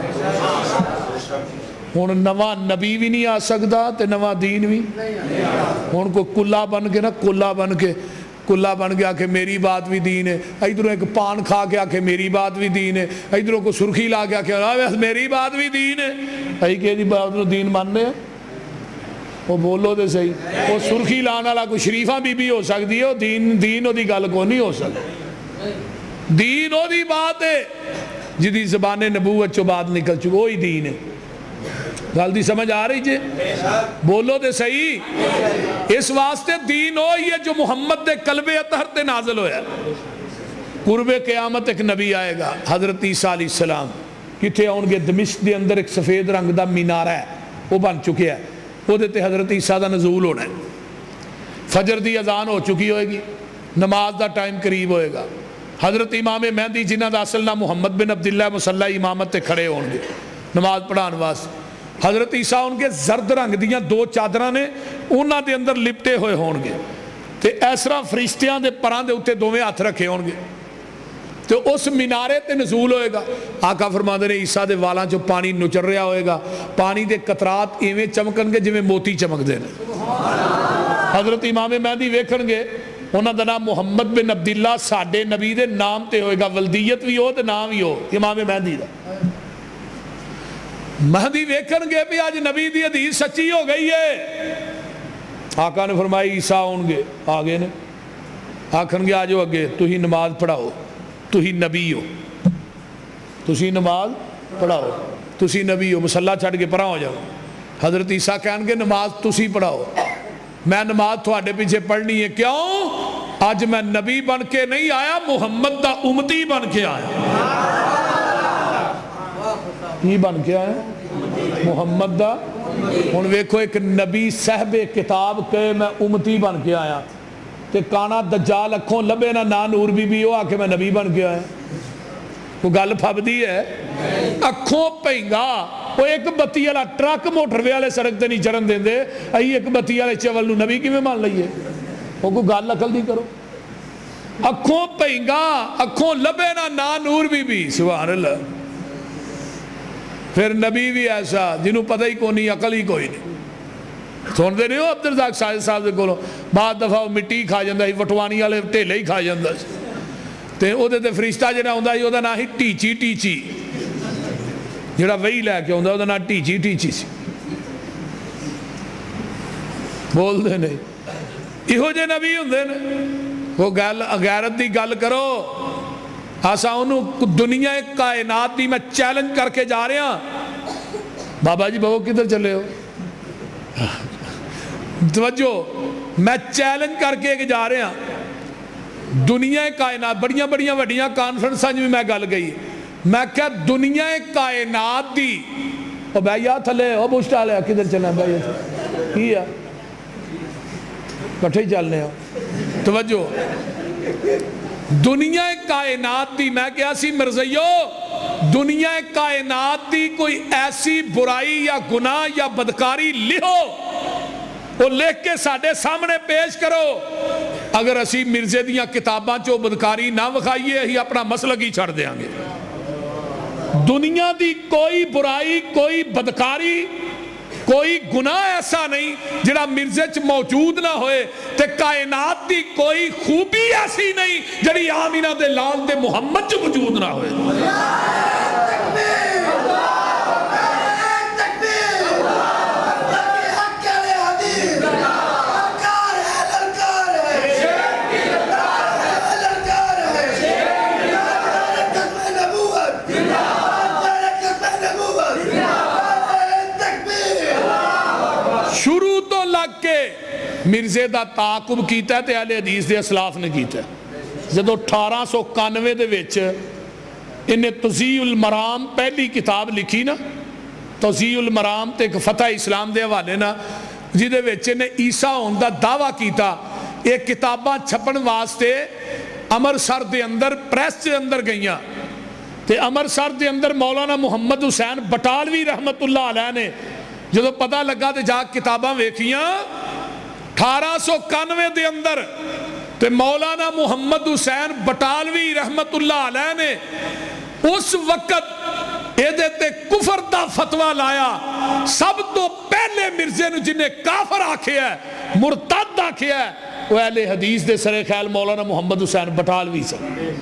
ہن نواں نبی بھی نہیں آ سکتا تے نواں دین بھی ہن کو کلا بن کے نا کلا بن کے کلا بن گیا کہ میری بات بھی دین ہے ادھروں ایک پان کھا گیا کہ میری بات بھی دین ہے ادھروں کو سرخی لا گیا کہ میری بات بھی دین ہے ائی کہ دی بات نو دین ماننے وہ بولو تے صحیح وہ سرخی لانا والا کوئی شریفہ بی بی ہو سکتی ہے دین دین او دی گل کو نہیں ہو سکتی دین او دی بات ہے جدی زبان نبوت چو بات نکل چکی وہی دین ہے گل دی سمجھ آ رہی جے بولو تے صحیح اس واسطے دین ہوئی ہے جو محمد دے قلب اطہر تے نازل ہویا قرب قیامت ایک نبی آئے گا حضرت عیسیٰ علیہ السلام کتھے آؤں گے دمشق دے اندر ایک سفید رنگ دا مینارہ ہے وہ بن چکے ہے وہ دیتے حضرت عیسیٰ دا نزول ہونا ہے فجر دی اذان ہو چکی ہوئے گی نماز دا ٹائم قریب ہوئے گا حضرت امام مہدی جنہ دا اصل نام محمد بن عبداللہ مصلی امامت تے کھڑے ہوں گے نماز پڑھان واسطے حضرت عیسیٰ ان کے زرد رنگ دیاں دو چادرہ نے انہاں دے اندر لپٹے ہوئے ہون گے تے ایسرا فرشتیاں دے پران دے اتے دوویں ہاتھ رکھے ہون گے تو اس مینارے تے نزول ہوئے گا آقا فرماندے نے عیسیٰ دے والاں جو پانی نچر رہا ہوئے گا پانی دے قطرات ایویں چمکن گے جویں موتی چمک دے نے حضرت امام مہدی ویکھن گے انہاں دا نام محمد بن عبداللہ ساڈے نبی دے نام تے ہوئے گا ولدیت بھی ہو تے نام بھی ہو امام مہدی دا مہدی ویکھن گے بھی آج نبی دی حدیث سچی ہو گئی ہے آقا نے فرمائی عیسیٰ ہون گے آگے نے آکھن گے آجو اگے تو ہی نماز پڑھاؤ تو ہی نبی ہو تو ہی نماز پڑھاؤ تو ہی نبی ہو مسلح چھڑ کے پڑھا ہو جاؤ حضرت عیسیٰ کہن گے نماز تو ہی پڑھاؤ میں نماز تھوڑے پیچھے پڑھنی ہے کیوں آج میں نبی بن کے نہیں آیا محمد دا امتی بن کے آیا کی بن کے آیا محمد دا ہن ویکھو ایک نبی صاحب کتاب کہ میں امتی بن کے آیا تے کانا دجال اکھوں لبے نہ نا نور بی بی ہو آ کے میں نبی بن کے آیا وہ گل پھبدی ہے اکھوں پہنگا وہ ایک بتی والا ٹرک موٹر وے والے سڑک تے نہیں چڑھن دیں دے ائی ایک بتی والے چول نو نبی کیویں مان لئیے وہ کوئی گل عقل دی کرو اکھوں پہنگا اکھوں لبے نہ نا نور بی بی سبحان اللہ پھر نبی بھی ایسا جنہوں پتہ ہی کوئی نہیں عقل ہی کوئی نہیں سن دے نہیں ہو عبدالرزاق ساجد صاحب دے کولوں بعد دفعہ وہ مٹی کھا جاندہ ہی وٹوانی والے ٹھیلے ہی کھا جاندہ تے او دے تے فرشتہ جڑا ہوندا ہی او دا نام ہی ٹیچی ٹیچی جڑا وہی لے کے ہوندا او دا نام ٹیچی ٹیچی سی بول دے نہیں ایہو جے نبی ہوندے نے وہ گل غیرت دی گل کرو آسا انہوں دنیا کائنات دی میں چیلنج کر کے جا رہے ہیں بابا جی بابا کدھر چلے ہو توجہ میں چیلنج کر کے جا رہے ہیں دنیا کائنات بڑیاں بڑیاں وڈیاں کانفرنساں میں میں گل گئی میں کہا دنیا کائنات دی او بھائی آ تھلے او بوشٹا لیا کدھر چلے ہیں بھائی کی ہے کٹھے ہی چلنے ہو توجہ دنیا کائنات دی میں کیا سی مرزیو دنیا کائنات دی کوئی ایسی برائی یا گناہ یا بدکاری لہو وہ لکھ کے ساڈے سامنے پیش کرو. اگر اسی مرزے دیاں کتاباں چو بدکاری نہ وکھائیے ہی اپنا مسلک ہی چھڑ دیاں گے. دنیا دی کوئی برائی، کوئی بدکاری، کوئی گناہ ایسا نہیں جڑا مرزے چ موجود نہ ہوئے، تے کائنات دی کوئی خوبی ایسی نہیں جڑی آمینہ دے لال دے محمد چ موجود نہ ہوئے. شروع تو لگ کے مرزے دا تعاقب کیتا ہے تے اہل حدیث دے اسلاف نے کیتا ہے. جدو اٹھارہ سو اکانوے دے وچ انہیں تضیع المرام پہلی کتاب لکھی نا، تضیع المرام تے ایک فتح اسلام دے حوالے نا، جدے وچ انہیں عیسیٰ ہون دا دعویٰ کیتا. ایک کتاباں چھپن واسطے امرسر دے اندر پریس دے اندر گئیاں، تے امرسر دے اندر مولانا محمد حسین بٹالوی رحمت اللہ علیہ نے جدو پتہ لگا تے جا کتاباں ویکھیاں اٹھارہ سو اکانوے دے اندر، تے مولانا محمد حسین بٹالوی رحمت اللہ علیہ نے اس وقت ایدے تے کفر دا فتوہ لایا. سب تو پہلے مرزے نے جنہیں کافر آکھے ہے، مرتد آکھے ہے، وہ اہل حدیث دے سرے خیال مولانا محمد حسین بٹالوی سے.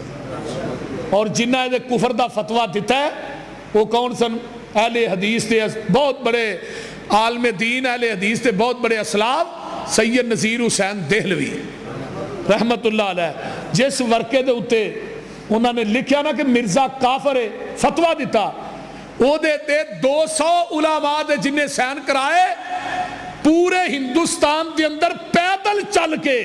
اور جنہ ایدے کفر دا فتوہ دیتا ہے وہ کون سن؟ اہل حدیث دے بہت بڑے عالم دین، اہل حدیث دے بہت بڑے اسلاف سید نذیر حسین دہلوی رحمت اللہ علیہ. جس ورقے دے اتے انہوں نے لکھیا نا کہ مرزا کافر ہے، فتوہ دیتا، او دے تے دو سو علماء دے جنہیں سین کرائے پورے ہندوستان دے اندر پیدل چل کے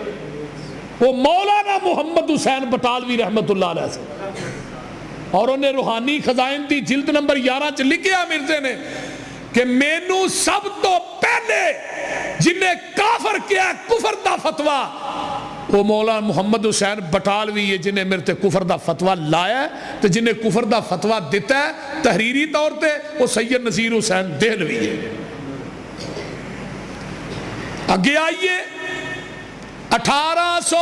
وہ مولانا محمد حسین بٹالوی رحمت اللہ علیہ سے. اور انہیں روحانی خزائن دی جلد نمبر گیارہ چ لکھیا مرزے نے کہ مینو سب تو پہلے جنہیں کافر کیا کفر دا فتوہ وہ مولانا محمد حسین بٹالوی ہے، جنہیں میرے تے کفر دا فتوہ لایا ہے. تو جنہیں کفر دا فتوہ دیتا ہے تحریری طور تے وہ سید نذیر حسین دہلوی ہے. آگے آئیے اٹھارہ سو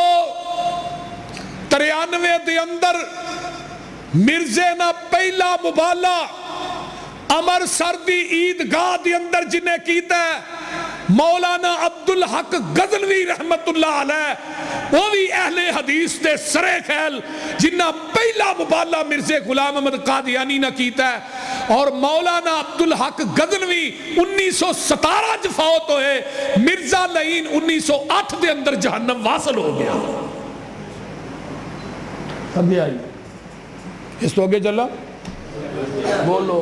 ترانوے دے اندر مرزے نا پہلا مبالہ امرسر دی عیدگاہ دی اندر جنہیں کیتا ہے مولانا عبدالحق غزنوی رحمت اللہ علیہ، وہ بھی اہل حدیث دے سرے خیل جنہ پہلا مبالہ مرزے غلام احمد قادیانی نہ کیتا ہے. اور مولانا عبدالحق غزنوی انیس سو ستارہ جو فوت ہوئے، مرزا لعین انیس سو آٹھ دے اندر جہنم واصل ہو گیا. آگے آئی اس تو آگے چلا بولو.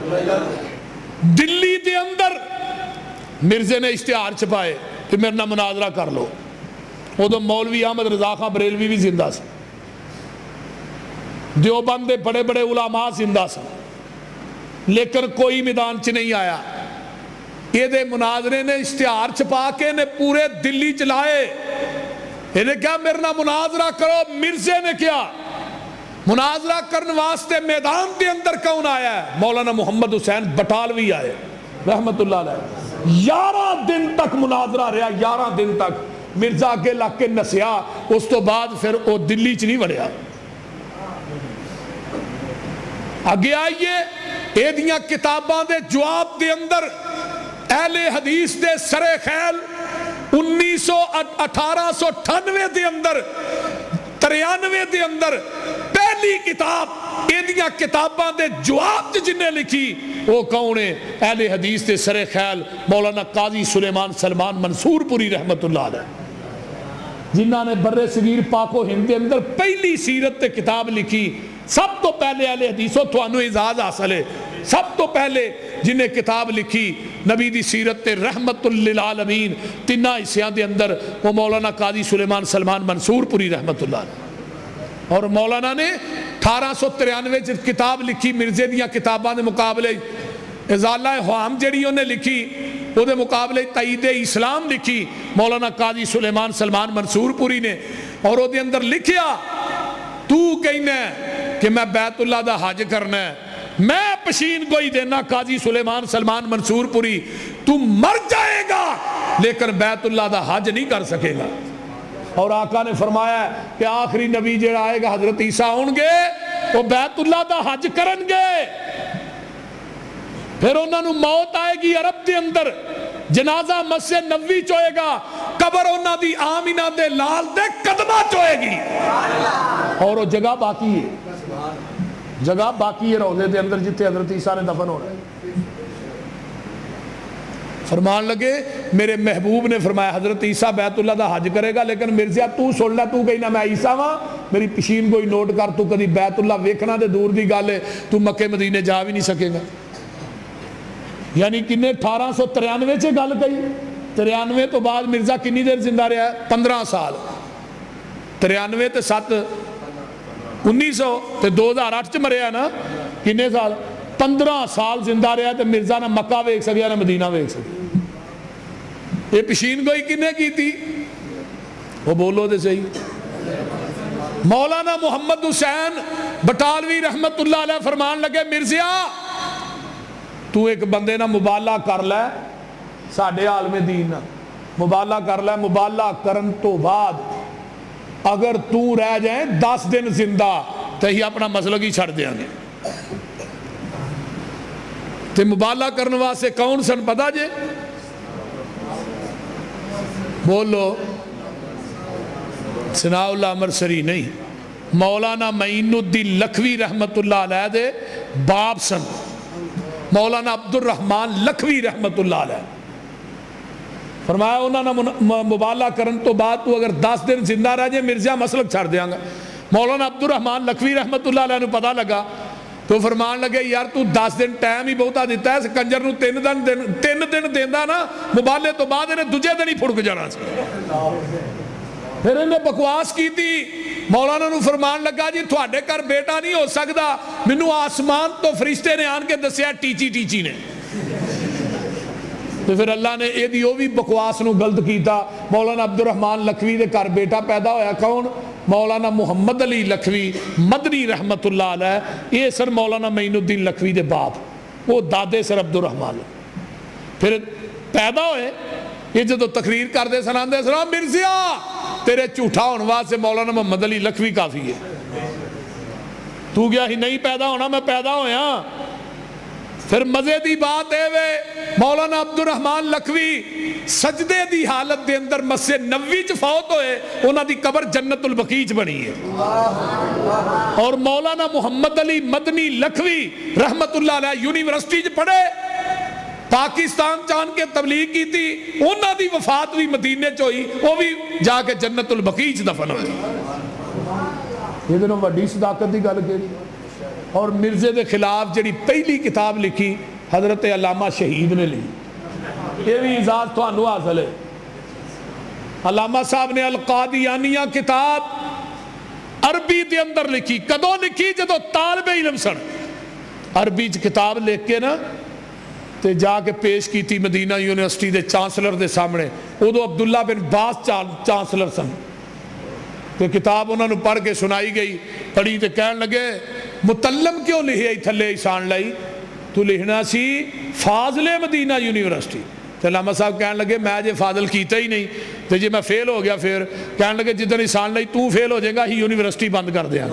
دلی دے اندر مرزے نے اشتہار چھپائے کہ میرے نہ مناظرہ کر لو. وہ تو مولوی احمد رضا خان بریلوی بھی زندہ سے، دیوبند دے بڑے بڑے علماء زندہ سے، لیکن کوئی میدان چ نہیں آیا. یہ دے مناظرے نے اشتہار چھپا کے نے پورے دلی چلائے. یہ کیا میرے نہ مناظرہ کرو، مرزے نے کیا مناظرہ کرنے واسطے میدان دے اندر کون آیا ہے؟ مولانا محمد حسین بٹالوی آئے رحمت اللہ علیہ. یارہ دن تک مناظرہ رہا، یارہ دن تک مرزا اگے لگ کے نسیا. اس تو بعد پھر وہ دلی چ نہیں وڑیا. اگے آئیے اے دیاں کتاباں دے جواب دے اندر اہل حدیث دے سرے خیل انیس سو اٹھارہ سو اٹھانوے دے اندر ترانوے دے اندر پہلی کتاب ایدیاں کتاباں دے جواب جنہیں لکھی وہ کون ہے؟ اہل حدیث دے سرے خیال مولانا قاضی سلیمان سلمان منصور پوری رحمت اللہ علیہ، جنہاں نے برے صغیر پاک و ہند دے اندر پہلی سیرت تے کتاب لکھی. سب تو پہلے اہل حدیثوں تھانو اعزاز حاصل ہے، سب تو پہلے جنہیں کتاب لکھی نبی دی سیرت تے رحمت للعالمین تینہ حصیاں دے اندر وہ مولانا قاضی سلیمان سلمان منصور پوری رحمت اللہ علیہ. اور مولانا نے اٹھارہ سو ترانوے کتاب لکھی مرزے دیاں کتاباں دے مقابلے ازالہ حوام جڑی انہیں لکھی، وہ دے مقابلے تائید اسلام لکھی مولانا قاضی سلیمان سلمان منصور پوری نے. اور وہ دے اندر لکھیا تو کہنا ہے کہ میں بیت اللہ دا حج کرنا ہے، میں پشین گوئی دینا قاضی سلیمان سلمان منصور پوری، تو مر جائے گا لیکن بیت اللہ دا حج نہیں کر سکے گا۔ اور آقا نے فرمایا کہ آخری نبی جڑا آئے گا حضرت عیسیٰ ہوں گے وہ بیت اللہ دا حج کرن گے، پھر انہوں نے موت آئے گی عرب دے اندر، جنازہ مسجد نبوی چوئے گا، قبر انہوں دی آمینہ دے لال دے قدمہ چوئے گی، اور وہ جگہ باقی ہے، جگہ باقی ہے روضے دے اندر جتے حضرت عیسیٰ نے دفن ہو رہا ہے۔ فرمان لگے میرے محبوب نے فرمایا حضرت عیسیٰ بیت اللہ دا حج کرے گا، لیکن مرزا تو سن لے، تو کہیں نہ میں عیسیٰ ہاں، میری پشین کوئی نوٹ کر، تو کدی بیت اللہ ویکھنا دے دور دی گل ہے، تو مکے مدینے جا بھی نہیں سکے گا۔ یعنی کنے اٹھارہ سو ترانوے سے گل کہی، ترانوے تو بعد مرزا کنی دیر زندہ رہا ہے؟ پندرہ سال، ترانوے تے سات انیس سو تے دو ہزار آٹھ چ مریا نا، کنے سال؟ پندرہ سال زندہ رہا ہے، تے مرزا نہ مکہ ویکھ سکیا نہ مدینہ ویکھ سکیا۔ یہ پشین گوئی کنے کی تھی؟ وہ بولو دے صحیح۔ مولانا محمد حسین بٹالوی رحمت اللہ علیہ فرمان لگے مرزا تو ایک بندے نہ مبالغہ کر لے، ساڑھے عالم دین نہ مبالغہ کر لے، مبالغہ کرن تو بعد اگر تو رہ جائیں دس دن زندہ تو ہی اپنا مسلک ہی چھڑ دیں گے۔ تو مبالغہ کرنے واسے کون سن پتا جے؟ بولو، ثناء اللہ امرسری نہیں، مولانا معین الدین لکھوی رحمت اللہ علیہ دے باپ سن، مولانا عبد الرحمن لکھوی رحمت اللہ علیہ۔ فرمایا انہوں نے مبالغہ کرن تو بعد تو اگر دس دن زندہ رہ جائے مرزا مسلک چھڑ دیاں گا۔ مولانا عبد الرحمن لکھوی رحمت اللہ علیہ نے پتا لگا تو فرمان لگے یار تو دس دن ٹائم ہی بہتا دیتا ہے، اس کنجر نو تین دن تین دن دیندہ نا، مبالغے تو بعد انہیں دجے دن ہی پھڑک جانا سی۔ پھر انہیں بکواس کی تھی، مولانا نو فرمان لگا جی تھوڑے کر بیٹا نہیں ہو سکتا، منو آسمان تو فرشتے نے آن کے دسیا ٹیچی ٹیچی نے۔ تو پھر اللہ نے یہ دی وہ بھی بکواس نو غلط کیتا، مولانا عبد الرحمن لکھوی دے کر بیٹا پیدا ہویا کون؟ مولانا محمد علی لکھوی مدنی رحمت اللہ علیہ، یہ سر مولانا معین الدین لکھوی دے باپ، وہ دادے سر عبد الرحمن۔ پھر پیدا ہوئے یہ جدو تقریر کر دے سنان دے سلام مرزیا تیرے جھوٹا ہونوا سے مولانا محمد علی لکھوی کافی ہے، تو گیا ہی نہیں پیدا ہونا، میں پیدا ہویا۔ پھر مزے دی بات ہے وے مولانا عبد الرحمن لکھوی سجدے دی حالت دے اندر مسجد نبوی چ فوت ہوئے، انہاں دی قبر جنت البقیع چ بنی ہے۔ اور مولانا محمد علی مدنی لکھوی رحمت اللہ علیہ یونیورسٹی چ پڑھے، پاکستان چان کے تبلیغ کی تھی، انہاں دی وفات بھی مدینے چ ہوئی، وہ بھی جا کے جنت البقیع چ دفن ہوئے۔ یہ دنوں وڈی صداقت دی گل کیڑی۔ اور مرزے دے خلاف جڑی پہلی کتاب لکھی حضرت علامہ شہید نے لی، یہ بھی اعزاز تو انو حاصل ہے۔ علامہ صاحب نے القادیانیہ کتاب عربی دے اندر لکھی، کدوں لکھی؟ جدو طالب علم سن، عربی کتاب لکھ کے نا تے جا کے پیش کی تھی مدینہ یونیورسٹی دے چانسلر دے سامنے، ادو عبداللہ بن باز چانسلر سن، تو کتاب انہوں نے پڑھ کے سنائی گئی، پڑھی تے کہن لگے متلم کیوں لکھے تھلے ایسان لائی؟ تو لکھنا سی فاضل مدینہ یونیورسٹی۔ تو علامہ صاحب کہنے لگے میں جے فاضل کیتا ہی نہیں، تو جے میں فیل ہو گیا پھر کہنے لگے جدن ایسان لائی تو فیل ہو جائے گا، ہی یونیورسٹی بند کر دیا۔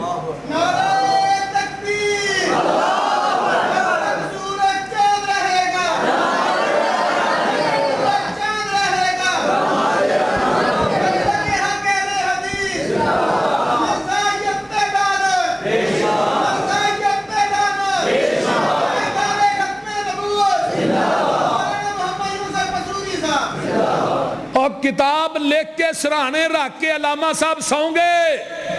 اور کتاب لکھ کے سرانے رکھ کے علامہ صاحب سوں گے،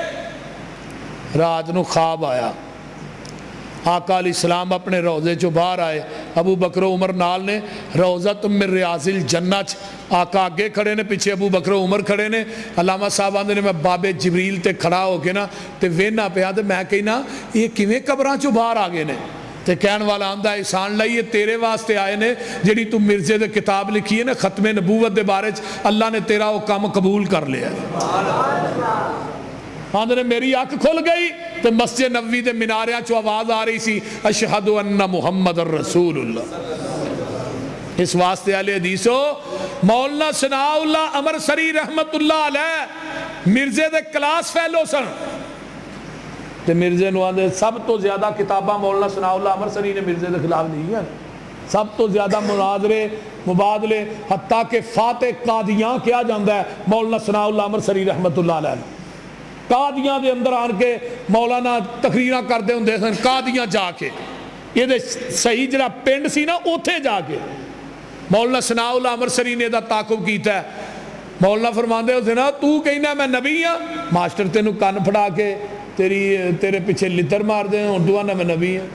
رات نو خواب آیا، آقا علیہ السلام اپنے روزے چو باہر آئے، ابو بکر و عمر نال نے، روزت من ریاض الجنہ، آقا آگے کھڑے نے، پیچھے ابو بکر و عمر کھڑے نے، علامہ صاحب آندے نے میں باب جبریل تے کھڑا ہو کے نا تے وینا پیا تے میں کہی نا یہ کیویں قبراں چو باہر آگے نے؟ تے کہن والا آندہ احسان لائیے تیرے واسطے آئے نے، جڑی تم مرزے دے کتاب لکھی ہے نا ختم نبوت دے بارے اللہ نے تیرا وہ کام قبول کر لیا۔ آندھے نے میری آنکھ کھل گئی تو مسجد نبوی دے مناریاں چو آواز آ رہی سی اشہد ان محمد الرسول اللہ۔ اس واسطے علی حدیثو مولانا ثناء اللہ عمر سری رحمت اللہ علیہ مرزے دے کلاس فیلو سن تے مرزے نو آندھے سب تو زیادہ کتاباں مولانا ثناء اللہ عمر سری نے مرزے دے خلاف نہیں ہیں، سب تو زیادہ مناظرے مبادلے حتیٰ کہ فاتح قادیاں کیا جاندہ ہے مولانا ثناء اللہ عمر سری رحمت اللہ علیہ۔ قادیاں دے اندر آن کے مولانا تقریرہ کردے ہوں دے سن قادیاں جا کے یہ دے صحیح جڑا پینڈ سی نا اوتھے جا کے مولانا ثناء اللہ عمر سری نے دا تعاقب کیتا ہے۔ مولانا فرماندے ہو نا تو کہنا میں نبی ہاں، ماسٹر تینوں کان پھڑا کے تیری تیرے پیچھے لتر مار دیں اردو آنا میں نبی ہاں،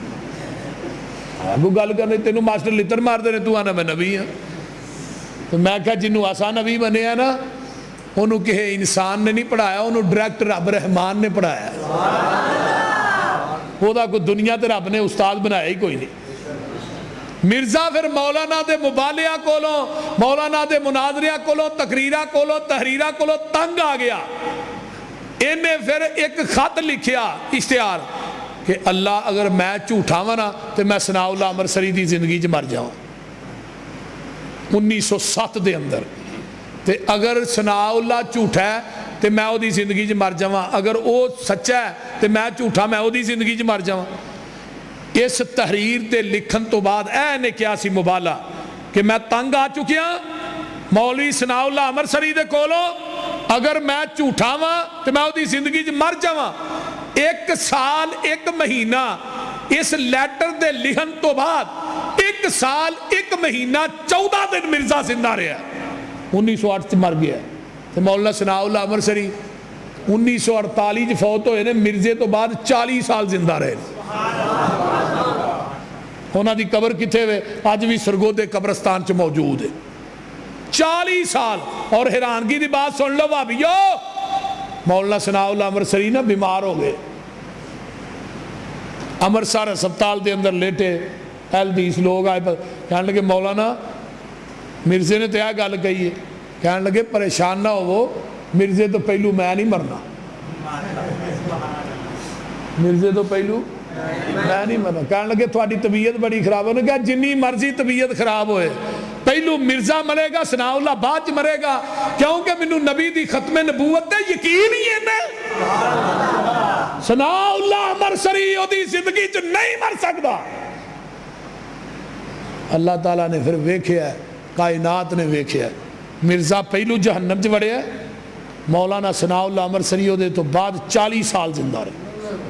کو گل کرنے تینوں ماسٹر لتر مار دیں تو آنا میں نبی ہاں۔ تو میں کہا جنہوں آسان نبی بنے ہیں نا انہوں کہے انسان نے نہیں پڑھایا، انہوں ڈائریکٹ رب رحمان نے پڑھایا، وہ دا کوئی دنیا تے رب نے استاد بنایا ہی کوئی نہیں۔ مرزا پھر مولانا دے مبالعہ کولوں مولانا دے مناظریہ کولوں تقریرہ کولوں تحریرہ کولوں تنگ آ گیا، انہیں پھر ایک خط لکھیا اشتہار کہ اللہ اگر میں جھوٹا نا تو میں ثناء اللہ عمر سری دی زندگی چ مر جاؤں انیس سو سات دے اندر، تے اگر ثناء اللہ جھوٹا ہے تو میں وہ دی زندگی چ مر جاؤں، اگر وہ سچا ہے تو میں جھوٹا میں وہ دی زندگی چ مر جاؤں۔ اس تحریر تے لکھن تو بعد اے نے کیا سی مبالہ کہ میں تنگ آ چکیا مولوی ثناء اللہ عمر سری دے کولو، اگر میں جھوٹا ہاں تو میں وہ دی زندگی چ مر جاواں۔ ایک سال ایک مہینہ اس لیٹر دے لکھن تو بعد ایک سال ایک مہینہ چودہ دن مرزا زندہ رہا، انیس سو آٹھ مر گیا۔ تو مولانا ثناء اللہ عمر سری انیس سو اڑتالیس فوت ہوئے نے، مرزے تو بعد چالیس سال زندہ رہے۔ انہاں دی قبر کتھے ہوئے آج بھی سرگودے قبرستان چ موجود ہے، چالیس سال۔ اور حیرانگی دی بات سن لو بھابیو، مولانا ثناء اللہ عمر سری نا بیمار ہو گئے، امرتسر ہسپتال دے اندر لیٹے، اہل حدیث لوگ آئے کہنے لگے مولانا مرزے نے تو یہ گل کہی ہے، کہنے لگے پریشان نہ ہو، مرزے تو پہلو میں نہیں مرنا، مرزے تو پہلو میں نہیں مرنا۔ کہنے لگے تھوڑی طبیعت بڑی خراب ہونے کہا جنی مرضی طبیعت خراب ہوئے پہلو مرزا مرے گا ثناء اللہ بعد چ مرے گا، کیونکہ مینوں نبی دی ختم نبوت تے یقین ہی ہے ثناء اللہ عمر سری دی زندگی چ نہیں مر سکتا۔ اللہ تعالیٰ نے پھر ویکھیا ہے، کائنات نے ویکھیا ہے، مرزا پہلو جہنم چ وڑیا ہے، مولانا ثناء اللہ عمر سری دے تو بعد چالیس سال زندہ رہے۔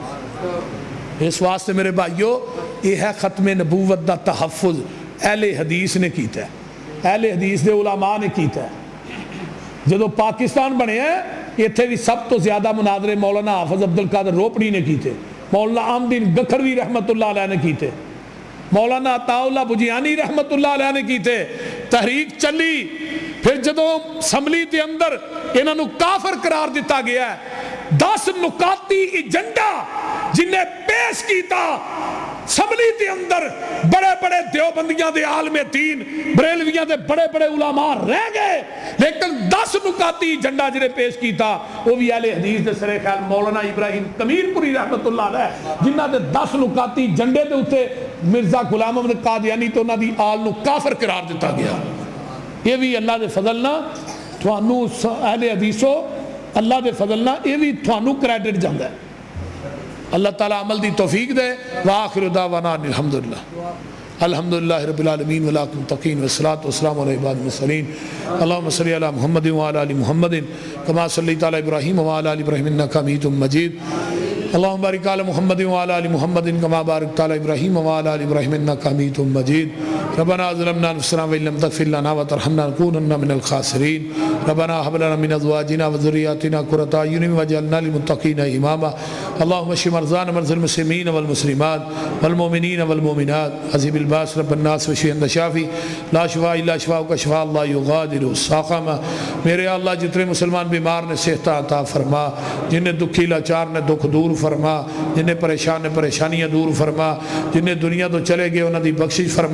اس واسطے میرے بھائیو یہ ہے ختم نبوت دا تحفظ اہل حدیث نے کیتا ہے، اہل حدیث دے علماء نے کیتا ہے۔ جدو پاکستان بنے ہیں اتنے بھی سب تو زیادہ مناظرے مولانا حافظ عبد القادر روپڑی نے کیتے، مولانا عامدین گکھروی رحمت اللہ علیہ نے کیتے، مولانا عطا اللہ بجیانی رحمت اللہ علیہ نے کیتے۔ تحریک چلی، پھر جدو اسمبلی دے اندر انہوں نے کافر قرار دیتا گیا ہے، دس نکاتی ایجنڈا جنہیں پیش کیتا اسمبلی دے اندر بڑے بڑے دیوبندیاں دے عالم دین بریلویاں دے بڑے بڑے علماء رہ گئے، لیکن دس نکاتی ایجنڈا جنہیں پیش کیتا وہ بھی اہل حدیث دے سرے خیال مولانا ابراہیم کمیر پوری رحمت اللہ علیہ، جنہ دے دس نکاتی ایجنڈے دے اتے مرزا غلام احمد قادیانی تو انہاں دی آل نو کافر قرار دیتا گیا۔ یہ بھی اللہ دے فضلنا تھوانو اہل حدیثو، اللہ دے فضلنا یہ بھی تھوانو کریڈٹ جاندہ ہے۔ اللہ تعالیٰ عمل دی توفیق دے۔ وآخر دعوانا الحمدللہ الحمدللہ رب العالمین ولاکم تقین والصلاة والسلام علی عباد المرسلین اللہم صلی علی محمد وعلی آل محمد کما صلیت علی ابراہیم وعلی آل ابراہیم انکا حمید مجید اللہم بارک علی محمد وعلی آل محمد کما بارکت علی ابراہیم وعلی آل ابراہیم انکا حمید مجید ربنا ظلمنا انفسنا وإن لم تغفر لنا وترحمنا لنكونن من الخاسرین ربنا هب لنا من ازواجنا وذرياتنا قرة اعين واجعلنا للمتقين اماما اللهم اشف مرضانا ومرضى المسلمين والمسلمات والمؤمنين والمؤمنات عذب الباس رب الناس وشفي انت شافي لا شفاء الا شفاؤك شفاء الله يغادر سقما۔ میرے اللہ جتنے مسلمان بیمار نے صحت عطا فرما، جنہیں دکھی لاچار نے دکھ دور فرما، جنہیں پریشان نے پریشانیاں دور فرما، جنہیں دنیا تو چلے گئے انہاں دی بخشش فرما،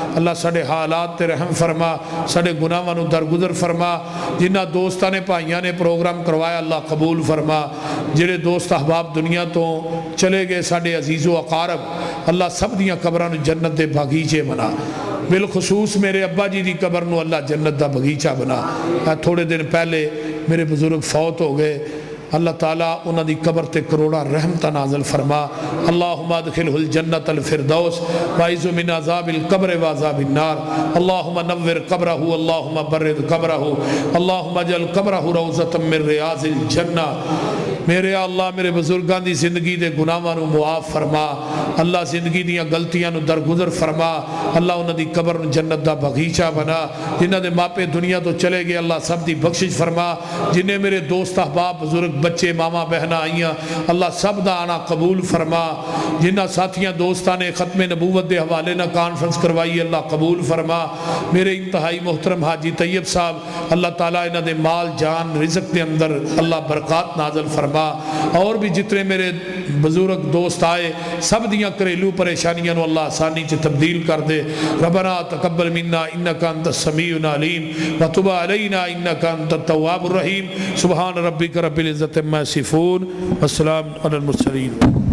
اللہ ساڑے حالات تے رحم فرما، ساڑے گناہاں نو درگزر فرما، جنہ دوستاں نے پائیاں نے پروگرام کروایا اللہ قبول فرما، جڑے دوست احباب دنیا تو چلے گئے ساڑے عزیز و اقارب اللہ سب دیاں قبراں نو جنت دے باغیچے بنا، بالخصوص میرے ابا جی دی قبر نو اللہ جنت دا باغیچہ بنا۔ تھوڑے دن پہلے میرے بزرگ فوت ہو گئے، اللہ تعالیٰ انہاں دی قبر تے کروڑا رحمتہ نازل فرما، اللہم ادخلہ الجنت الفردوس وعیذ من عذاب القبر وعذاب النار، اللہم نور قبرہ، اللہم برد قبرہ، اللہم اجعل قبرہ روضۃ من ریاض الجنہ۔ میرے اللہ میرے بزرگاں دی زندگی دے گناہاں نو معاف فرما، اللہ زندگی دیاں غلطیاں نو درگزر فرما، اللہ انہاں دی قبر نو جنت دا باغیچہ بنا، جنہاں دے ماپے دنیا تو چلے گئے اللہ سب دی بخشش فرما، جنہیں میرے دوست احباب بزرگ بچے ماما بہنہ آئیاں اللہ سب دا آنا قبول فرما، جنہ ساتھیاں دوستان نے ختم نبوت دے حوالے نہ کانفرنس کروائی اللہ قبول فرما، میرے انتہائی محترم حاجی طیب صاحب اللہ تعالیٰ انہ دے مال جان رزق دے اندر اللہ برکات نازل فرما، اور بھی جتنے میرے بزرگ دوست آئے سب دیاں کریلو پریشانیاں نو اللہ آسانی چے تبدیل کر دے، ربنا تقبل منا انکا انت السمیع العلیم وتب علینا انکا انت التواب الرحیم، سبحان ربک رب العزت عما یصفون والسلام علی المرسلین۔